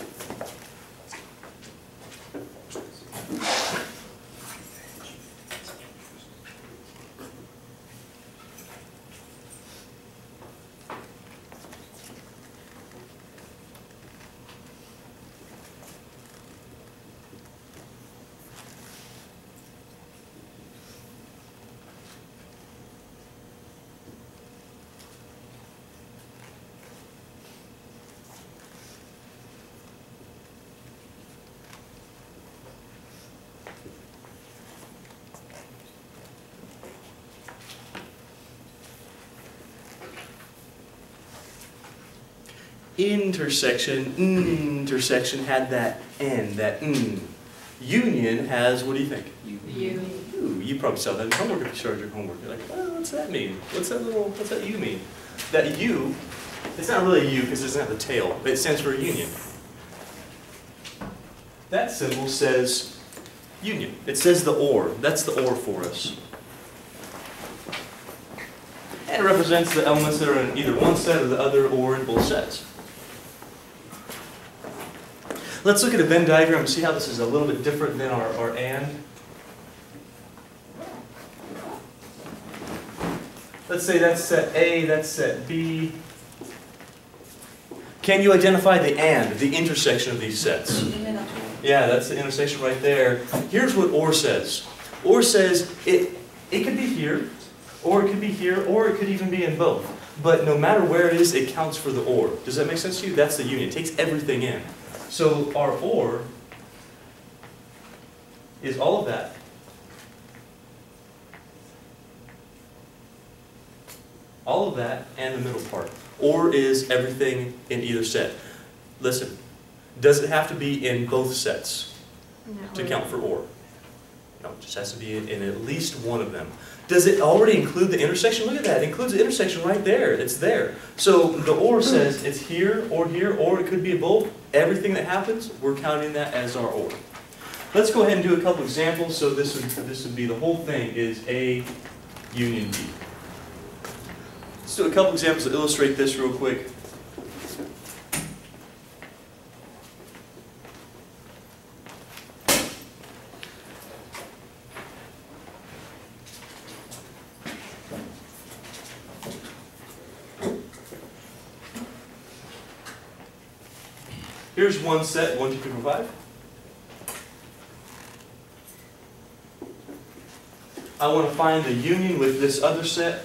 Intersection had that N, that N. Union has, what do you think? You. Ooh, you probably saw that in homework if you started your homework. You're like, oh, what's that mean? What's that U mean? That U, it's not really a U because it doesn't have the tail, but it stands for a union. That symbol says union. It says the or. That's the or for us. And it represents the elements that are in either one set or the other, or in both sets. Let's look at a Venn diagram and see how this is a little bit different than our and. Let's say that's set A, that's set B. Can you identify the and, the intersection of these sets? Yeah, that's the intersection right there. Here's what or says. Or says it could be here, or it could be here, or it could even be in both. But no matter where it is, it counts for the or. Does that make sense to you? That's the union. It takes everything in. So our or is all of that. All of that and the middle part. Or is everything in either set. Listen, does it have to be in both sets to count for or? No, it just has to be in at least one of them. Does it already include the intersection? Look at that, it includes the intersection right there. It's there. So the or says it's here, or it could be both. Everything that happens, we're counting that as our or. Let's go ahead and do a couple examples. So this would be the whole thing is A union B. Let's do a couple examples to illustrate this real quick. Here's one set, 1, 2, 3, 4, 5. I want to find the union with this other set.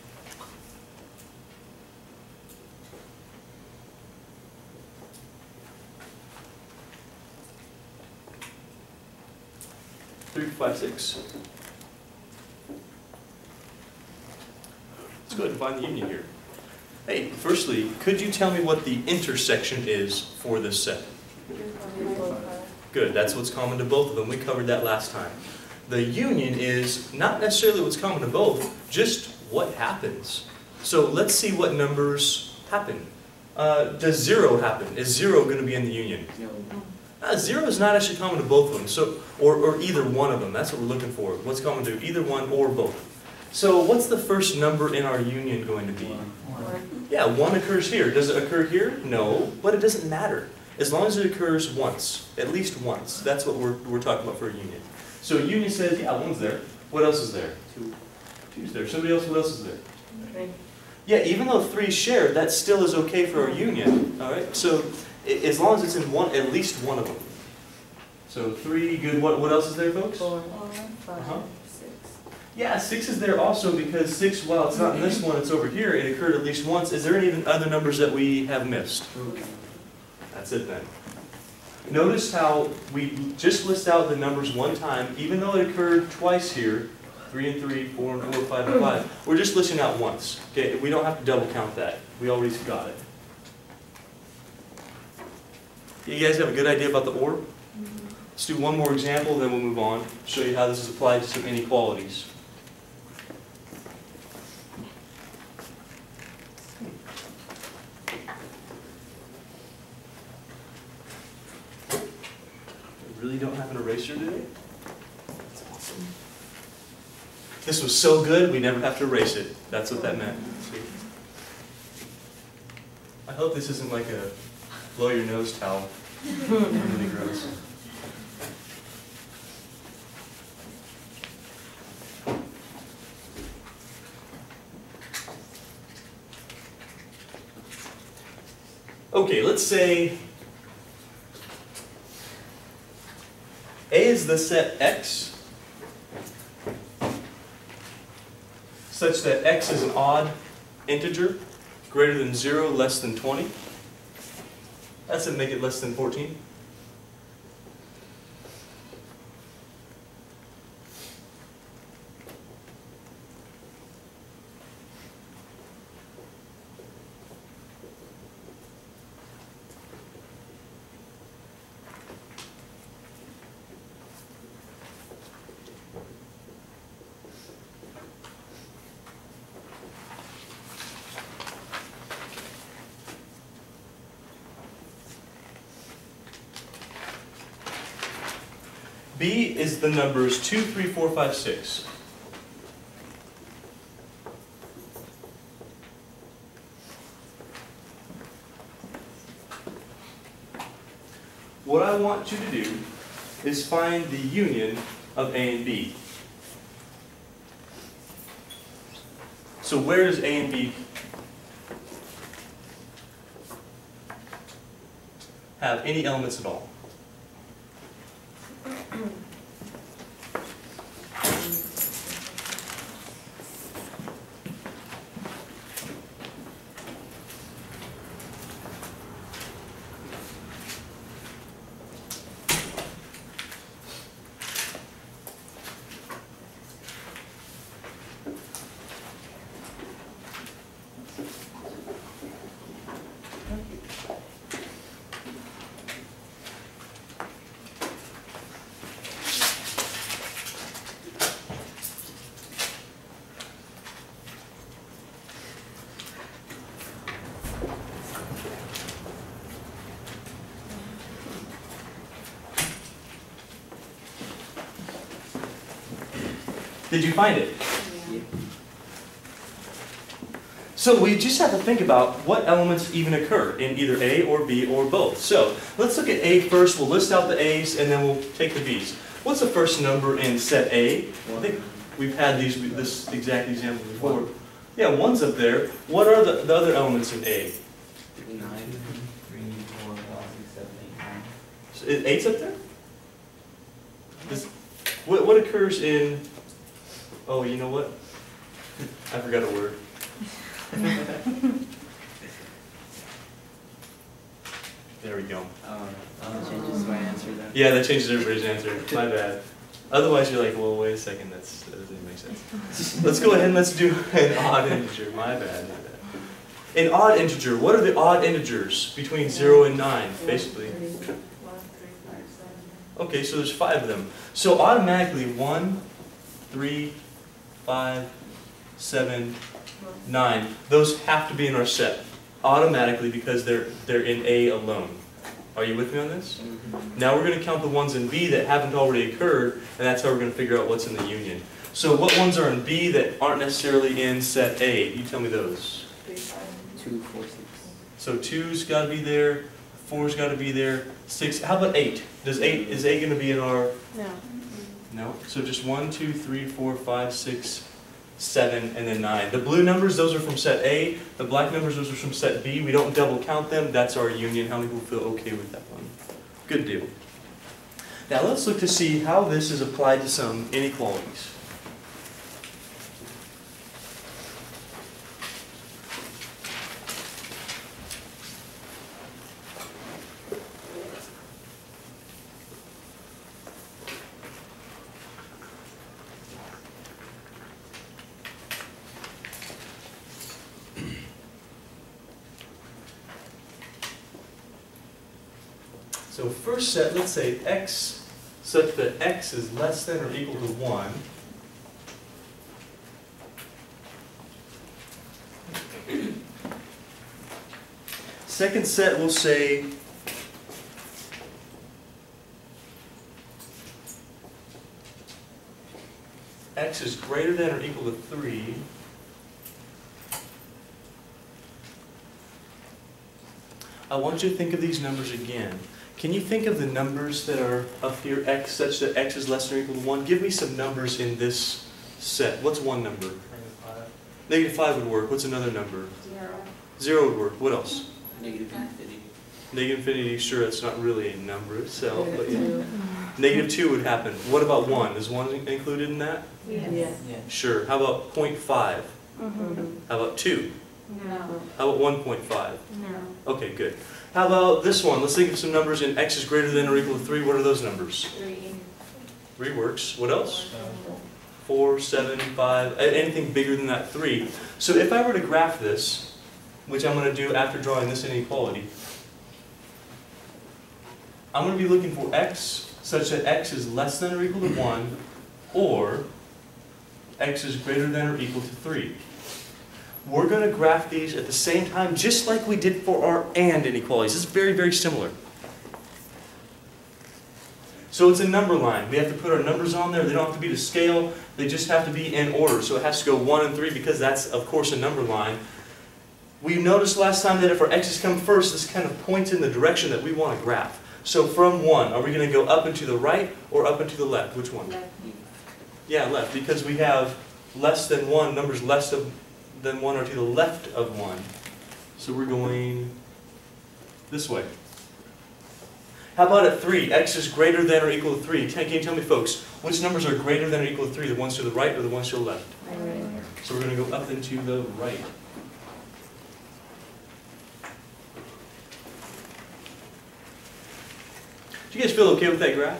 Three, 5, 6. Let's go ahead and find the union here. Hey, firstly, could you tell me what the intersection is for this set? Good, that's what's common to both of them. We covered that last time. The union is not necessarily what's common to both, just what happens. So let's see what numbers happen. Does 0 happen? Is 0 going to be in the union? 0 is not actually common to both of them, so, or either one of them. That's what we're looking for. What's common to either one or both. So what's the first number in our union going to be? 1. Yeah, 1 occurs here. Does it occur here? No, but it doesn't matter. As long as it occurs once, at least once. That's what we're talking about for a union. So a union says, yeah, 1's there. What else is there? 2. 2's there. Somebody else, what else is there? 3. Yeah, even though 3 is shared, that still is okay for our union. All right, so as long as it's in one, at least one of them. So 3, good. What else is there, folks? 4, 5, Uh-huh. 6. Yeah, 6 is there also because 6, while it's not in this one, it's over here. It occurred at least once. Is there any other numbers that we have missed? That's it then. Notice how we just list out the numbers one time, even though it occurred twice here, 3 and 3, 4 and 4, 5 and 5. We're just listing out once. Okay, we don't have to double count that. We already got it. You guys have a good idea about the or? Let's do one more example, then we'll move on. Show you how this is applied to some inequalities. Really don't have an eraser today? That's awesome. This was so good, we never have to erase it. That's what that meant. See? I hope this isn't like a blow your nose towel. Really gross. Okay, let's say A is the set X such that X is an odd integer greater than 0, less than 20. That's to make it less than 14. B is the numbers 2, 3, 4, 5, 6. What I want you to do is find the union of A and B. So where does A and B have any elements at all? Did you find it? Yeah. So we just have to think about what elements even occur in either A or B or both. So let's look at A first. We'll list out the A's and then we'll take the B's. What's the first number in set A? I think we've had this exact example before. Yeah, 1's up there. What are the other elements in A? 9. 3, 4, 5, 6, 7, 8, 9. So 8's up there? What occurs in, oh, you know what? I forgot a word. There we go. That changes my answer then. Yeah, that changes everybody's answer. My bad. Otherwise, you're like, well, wait a second, that doesn't make sense. Let's go ahead and let's do an odd integer. My bad, my bad. An odd integer, what are the odd integers between 0 and 9, basically? 1, 3, 5, 7. Okay, so there's 5 of them. So automatically 1, 3, 5, 7, 9. Those have to be in our set automatically because they're in A alone. Are you with me on this? Now we're going to count the ones in B that haven't already occurred, and that's how we're going to figure out what's in the union. So what ones are in B that aren't necessarily in set A? You tell me those. 3, 5. 2, 4, 6. So 2's got to be there, 4's got to be there, 6. How about 8? Is 8 going to be in our... No. No. So just 1, 2, 3, 4, 5, 6, 7, and then 9. The blue numbers, those are from set A. The black numbers, those are from set B. We don't double count them. That's our union. How many people feel okay with that one? Good deal. Now let's look to see how this is applied to some inequalities. So first set, let's say x such that x is less than or equal to 1. Second set, we'll say x is greater than or equal to 3. I want you to think of these numbers again. Can you think of the numbers that are up here, x such that x is less than or equal to 1? Give me some numbers in this set. What's one number? -5. -5 would work. What's another number? 0. 0 would work. What else? -infinity. -infinity, sure, that's not really a number itself, but yeah. -2 would happen. What about 1? Is 1 included in that? Yes. Yeah. Sure. How about 0.5? How about 2? No. How about 1.5? No. Okay, good. How about this one? Let's think of some numbers in x is greater than or equal to 3. What are those numbers? 3. 3 works. What else? 4, 7, 5, anything bigger than that 3. So if I were to graph this, which I'm going to do after drawing this inequality, I'm going to be looking for x such that x is less than or equal to 1, or x is greater than or equal to 3. We're going to graph these at the same time, just like we did for our AND inequalities. This is very, very similar. So it's a number line. We have to put our numbers on there. They don't have to be to scale. They just have to be in order. So it has to go 1 and 3 because that's, of course, a number line. We noticed last time that if our x's come first, this kind of points in the direction that we want to graph. So from 1, are we going to go up and to the right or up and to the left? Which one? Left. Yeah, left, because we have less than 1, numbers less than 1 are to the left of 1. So we're going this way. How about at 3? X is greater than or equal to 3. Can you tell me, folks, which numbers are greater than or equal to 3? The ones to the right or the ones to the left? So we're going to go up and to the right. Do you guys feel okay with that graph?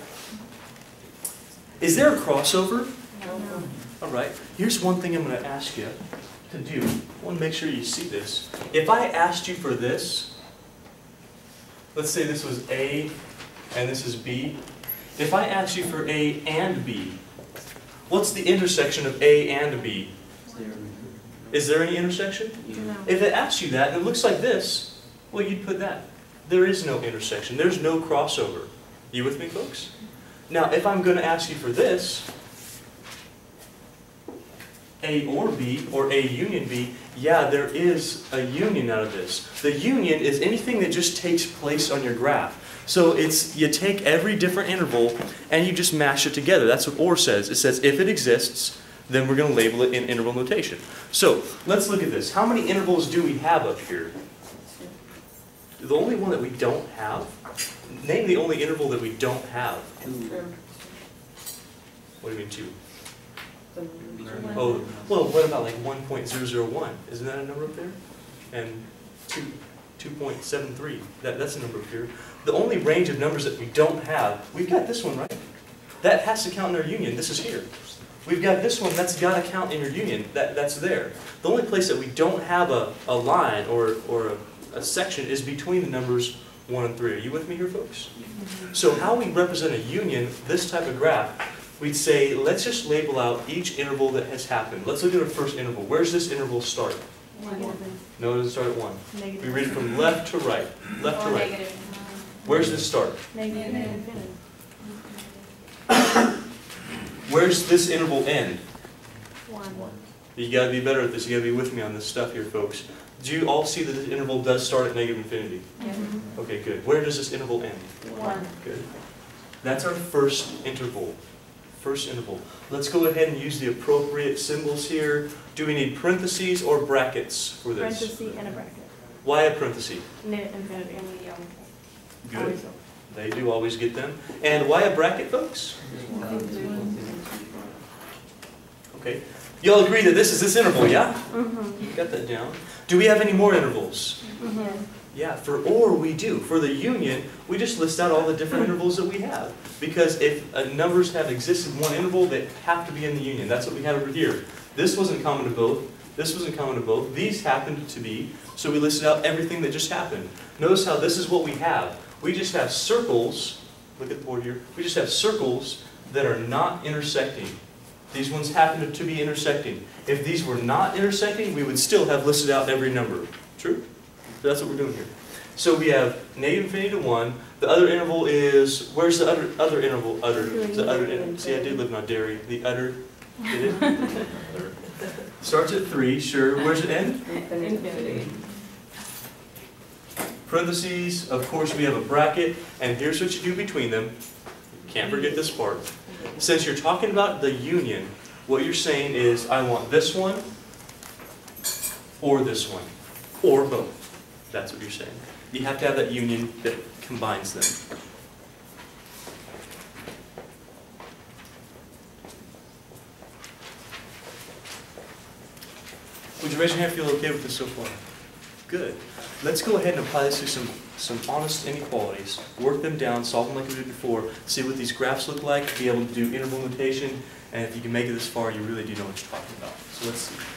Is there a crossover? No. All right. Here's one thing I'm going to ask you to do. I want to make sure you see this. If I asked you for this, let's say this was A and this is B. If I asked you for A and B, what's the intersection of A and B? 0. Is there any intersection? No. If it asks you that and it looks like this, well, you'd put that. There is no intersection. There's no crossover. You with me, folks? Now, if I'm going to ask you for this, A or B, or A union B, yeah, there is a union out of this. The union is anything that just takes place on your graph. So it's, you take every different interval and you just mash it together. That's what OR says. It says if it exists, then we're going to label it in interval notation. So let's look at this. How many intervals do we have up here? The only one that we don't have, name the only interval that we don't have. 2. What do you mean 2? Between- Oh, well, what about like 1.001? Isn't that a number up there? And 2.73, that's a number up here. The only range of numbers that we don't have, we've got this one, right? That has to count in our union. This is here. We've got this one, that's got to count in your union. That's there. The only place that we don't have a line or a section is between the numbers 1 and 3. Are you with me here, folks? So how we represent a union, this type of graph, we'd say, let's just label out each interval that has happened. Let's look at our first interval. Where's this interval start? No, it doesn't start at 1. We read it from left to right. Left to right. Where's this start? Where's this interval end? 1. You got to be better at this. You got to be with me on this stuff here, folks. Do you all see that this interval does start at negative infinity? Okay, good. Where does this interval end? 1. Good. That's our first interval. First interval. Let's go ahead and use the appropriate symbols here. Do we need parentheses or brackets for this? Parenthesis and a bracket. Why a parenthesis? Infinity. Good. They do always get them. And why a bracket, folks? Okay. You all agree that this is this interval, yeah? Got that down. Do we have any more intervals? Yeah, for OR we do. For the union, we just list out all the different intervals that we have. Because if numbers have existed in one interval, they have to be in the union. That's what we had over here. This wasn't common to both. This wasn't common to both. These happened to be. So we listed out everything that just happened. Notice how this is what we have. We just have circles. Look at the board here. We just have circles that are not intersecting. These ones happen to be intersecting. If these were not intersecting, we would still have listed out every number. True? So that's what we're doing here. So we have negative infinity to 1. The other interval is, where's the other interval? See, I did live in a dairy. The other, did it? Starts at 3, sure. Where's it end? Infinity. Parentheses, of course we have a bracket, and here's what you do between them. Can't forget this part. Since you're talking about the union, what you're saying is, I want this one, or this one, or both. That's what you're saying. You have to have that union that combines them. Would you raise your hand if you feel okay with this so far? Good. Let's go ahead and apply this to some honest inequalities. Work them down, solve them like we did before, see what these graphs look like, be able to do interval notation, and if you can make it this far, you really do know what you're talking about. So let's see.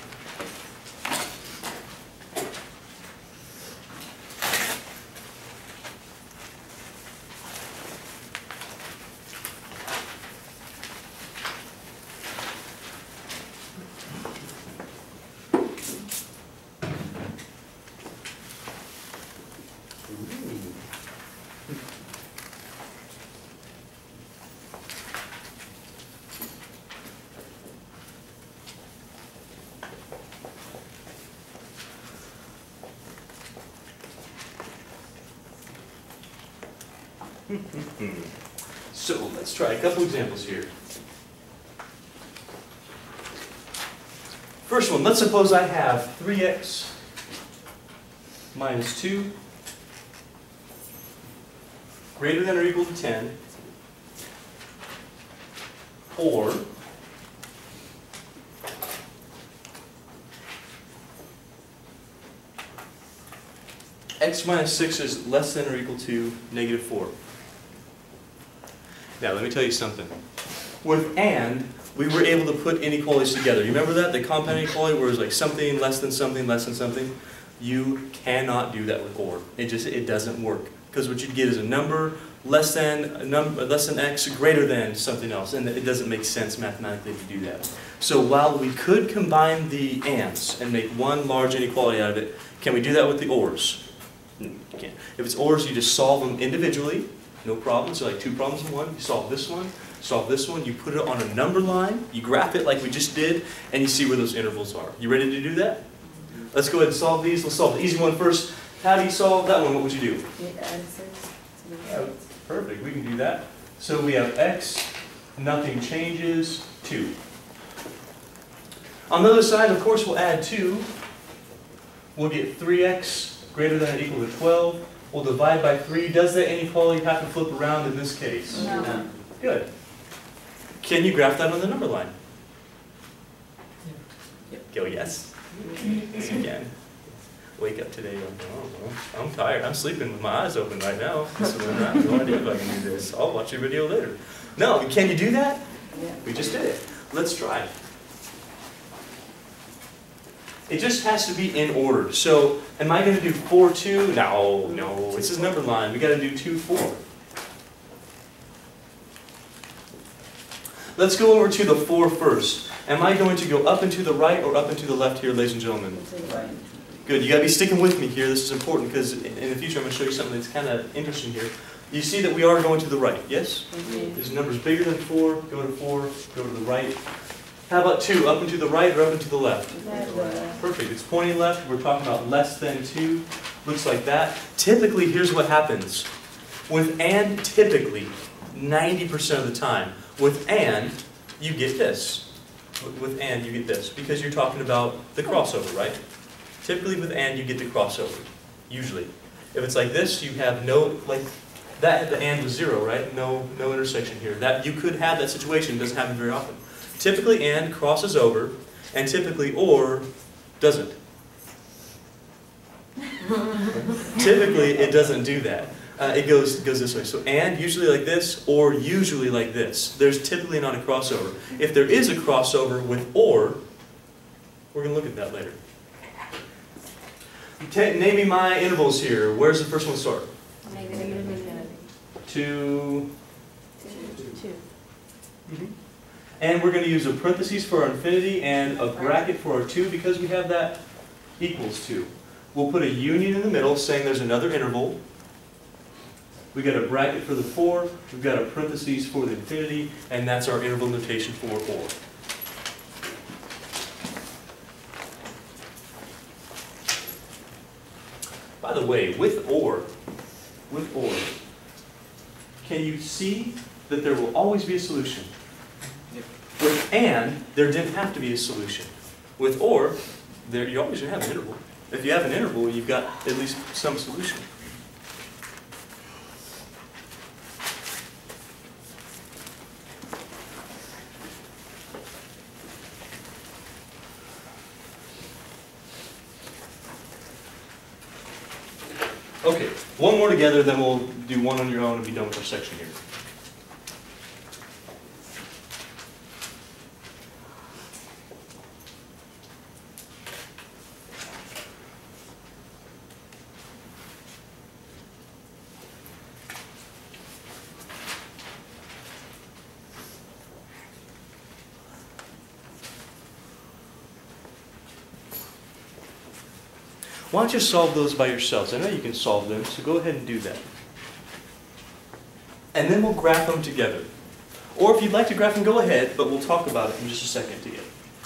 So let's try a couple examples here. First one, let's suppose I have 3x minus 2 greater than or equal to 10, or x minus 6 is less than or equal to negative 4. Now, let me tell you something. With and, we were able to put inequalities together. You remember that? The compound inequality where it was like something, less than something, less than something? You cannot do that with OR. It doesn't work. Because what you'd get is a number less than x greater than something else. And it doesn't make sense mathematically to do that. So while we could combine the ands and make one large inequality out of it, can we do that with the ORs? No, you can't. If it's ORs, you just solve them individually. No problem. So like 2 problems in one. You solve this one, you put it on a number line, you graph it like we just did, and you see where those intervals are. You ready to do that? Let's go ahead and solve these. Let's solve the easy one first. How do you solve that one? What would you do? Add 6 to the Yeah, perfect. We can do that. So we have x, nothing changes, 2. On the other side, of course, we'll add 2. We'll get 3x greater than or equal to 12. We'll divide by 3. Does that inequality have to flip around in this case? No. Good. Can you graph that on the number line? Go yes. Yes, you can. Wake up today, I'm tired. I'm sleeping with my eyes open right now. So I have no idea if I can do this. I'll watch your video later. No, can you do that? Yeah. We just did it. Let's try it. It just has to be in order. So, am I going to do 4, 2? No, no. This is number line. We got to do 2, 4. Let's go over to the 4 first. Am I going to go up and to the right or up and to the left here, ladies and gentlemen? Right. Good. You got to be sticking with me here. This is important because in the future I'm going to show you something that's kind of interesting here. You see that we are going to the right, yes? This number's bigger than 4. Go to 4. Go to the right. How about 2? Up and to the right or up and to the left? Perfect. It's pointing left. We're talking about less than 2. Looks like that. Typically, here's what happens. With and, typically, 90% of the time, with and, you get this. With and, you get this. Because you're talking about the crossover, right? Typically, with and, you get the crossover. Usually. If it's like this, you have no, like, that, the and was 0, right? No intersection here. That, you could have that situation. It doesn't happen very often. Typically, and crosses over, and typically, or doesn't. Typically, it doesn't do that. It goes this way. So, and usually like this, or usually like this. There's typically not a crossover. If there is a crossover with or, we're going to look at that later. Name me my intervals here. Where's the first one start? Negative infinity. 2. 2. And we're going to use a parentheses for our infinity and a bracket for our 2 because we have that equals 2. We'll put a union in the middle saying there's another interval. We got a bracket for the 4, we've got a parentheses for the infinity, and that's our interval notation for or. By the way, with or, can you see that there will always be a solution? With and, there didn't have to be a solution. With or, you always have an interval. If you have an interval, you've got at least some solution. Okay, one more together, then we'll do one on your own and be done with our section here. Why don't you solve those by yourselves? I know you can solve them, so go ahead and do that. And then we'll graph them together. Or if you'd like to graph them, go ahead, but we'll talk about it in just a second together.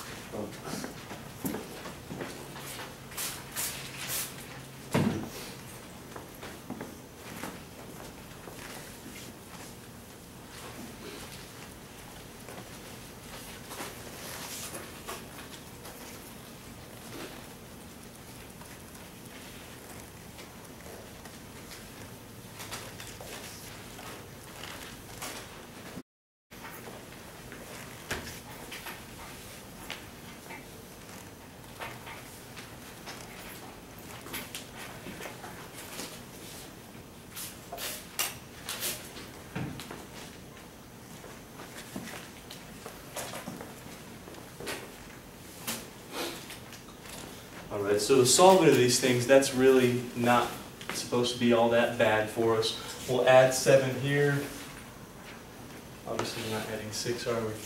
Alright, so the solving of these things, that's really not supposed to be all that bad for us. We'll add 7 here. Obviously we're not adding 6, are we?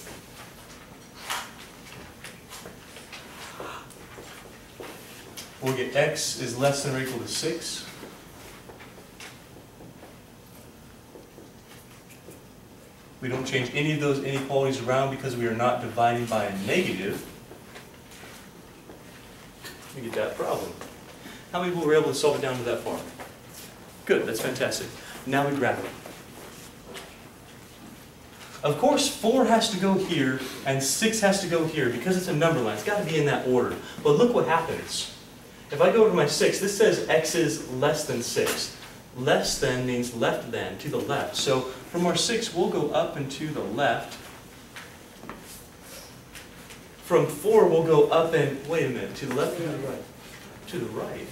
We'll get x is less than or equal to 6. We don't change any of those inequalities around because we are not dividing by a negative. We get that problem. How many people were able to solve it down to that far? Good, that's fantastic. Now we graph it. Of course, 4 has to go here and 6 has to go here because it's a number line. It's got to be in that order. But look what happens. If I go over to my 6, this says x is less than 6. Less than means left than, to the left. So from our 6, we'll go up and to the left. From 4, we'll go up and, wait a minute, to the left or to the right? To the right.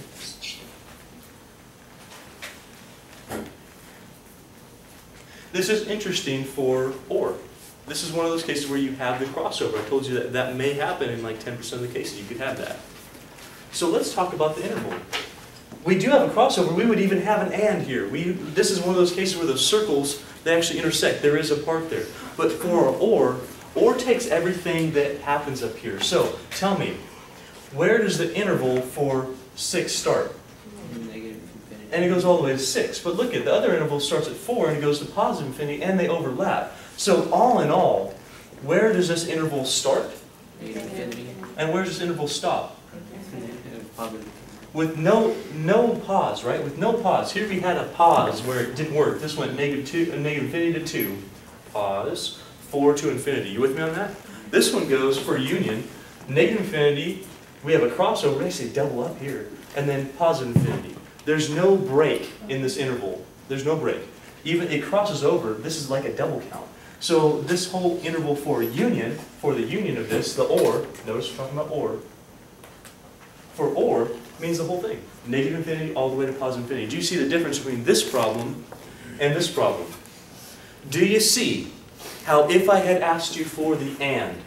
This is interesting for OR. This is one of those cases where you have the crossover. I told you that that may happen in like 10% of the cases. You could have that. So let's talk about the interval. We do have a crossover. We would even have an and here. This is one of those cases where those circles, they actually intersect. There is a part there. But for OR takes everything that happens up here. So tell me, where does the interval for 6 start? Negative infinity. And it goes all the way to 6. But look at the other interval starts at 4 and it goes to positive infinity and they overlap. So all in all, where does this interval start? Negative infinity. And where does this interval stop? Positive. With no pause, right? With no pause. Here we had a pause where it didn't work. This went negative infinity to 2. Pause. 4 to infinity. You with me on that? This one goes for union. Negative infinity. We have a crossover. They say double up here. And then positive infinity. There's no break in this interval. There's no break. Even it crosses over. This is like a double count. So this whole interval for union, for the union of this, the OR, notice we're talking about OR. For OR means the whole thing. Negative infinity all the way to positive infinity. Do you see the difference between this problem and this problem? Do you see how if I had asked you for the and,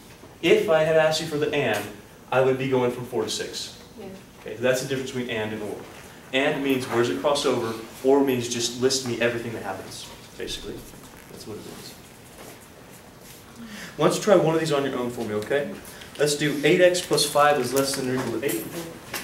I would be going from 4 to 6. Yeah. Okay, so that's the difference between and OR. And means where's it cross over, or means just list me everything that happens, basically. That's what it is. Why don't you try one of these on your own for me, okay? Let's do 8x plus 5 is less than or equal to 8.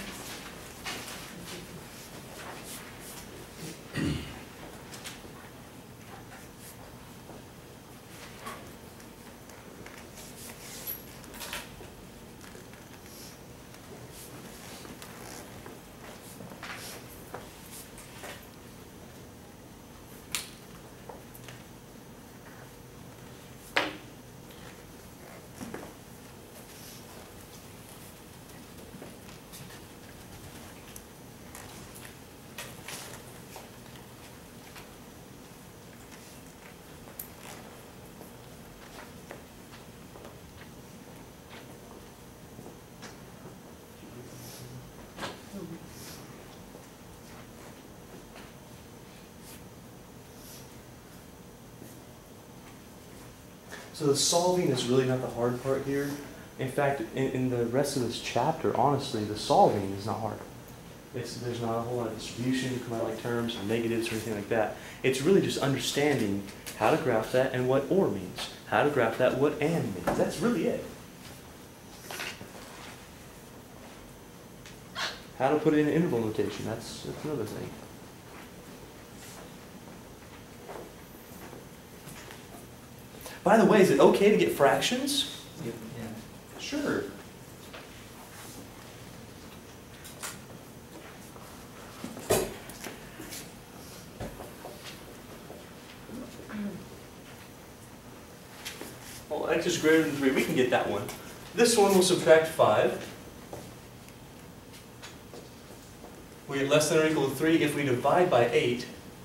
So the solving is really not the hard part here. In fact, in the rest of this chapter, honestly, the solving is not hard. There's not a whole lot of distribution, come out like terms, or negatives, or anything like that. It's really just understanding how to graph that and what OR means. How to graph that, what AND means. That's really it. How to put it in interval notation. That's another thing. By the way, is it okay to get fractions? Yeah. Sure. Well, x is greater than 3. We can get that one. This one will subtract 5. We get less than or equal to 3 if we divide by 8.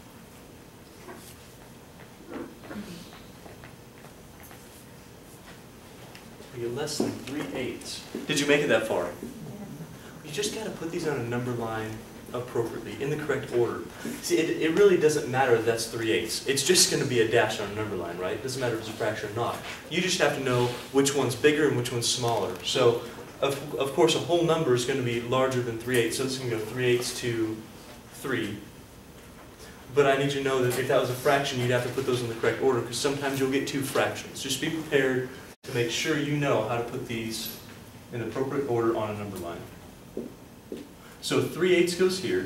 We get less than 3/8. Did you make it that far? You just got to put these on a number line appropriately, in the correct order. See, it really doesn't matter if that's 3/8. It's just going to be a dash on a number line, right? It doesn't matter if it's a fraction or not. You just have to know which one's bigger and which one's smaller. So, of course, a whole number is going to be larger than 3/8. So this can go 3/8 to 3. But I need you to know that if that was a fraction, you'd have to put those in the correct order, because sometimes you'll get 2 fractions. Just be prepared to make sure you know how to put these in the appropriate order on a number line. So 3/8 goes here.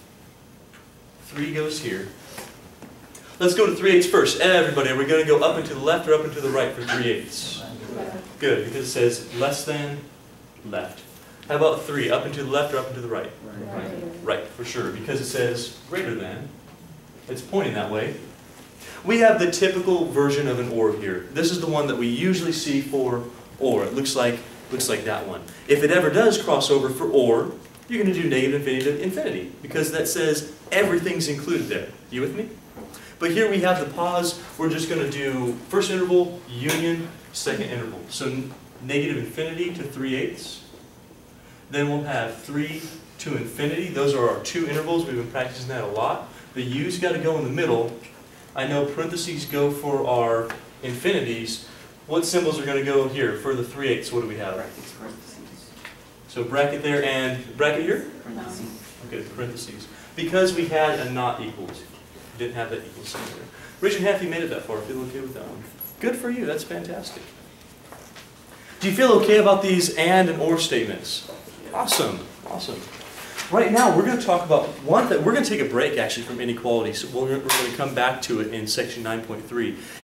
3 goes here. Let's go to 3/8 first. Everybody, we're going to go up and to the left or up and to the right for 3/8. Good, because it says less than left. How about 3? Up and to the left or up and to the right? Right, for sure, because it says greater than. It's pointing that way. We have the typical version of an OR here. This is the one that we usually see for OR. It looks like that one. If it ever does cross over for OR, you're going to do negative infinity to infinity, because that says everything's included there. You with me? But here we have the pause. We're just going to do first interval, union, second interval. So negative infinity to 3/8. Then we'll have 3 to infinity. Those are our two intervals. We've been practicing that a lot. The u's got to go in the middle. I know parentheses go for our infinities. What symbols are going to go here for the 3/8? What do we have? Brackets, parentheses. So bracket there and bracket here? Parentheses. Okay, parentheses. Because we had a not equal to. Didn't have that equal sign there. Raise your hand if you made it that far. Feel okay with that one? Good for you. That's fantastic. Do you feel okay about these and or statements? Awesome. Awesome. Right now, we're going to talk about one that we're going to take a break actually from inequalities. So we're going to come back to it in section 9.3.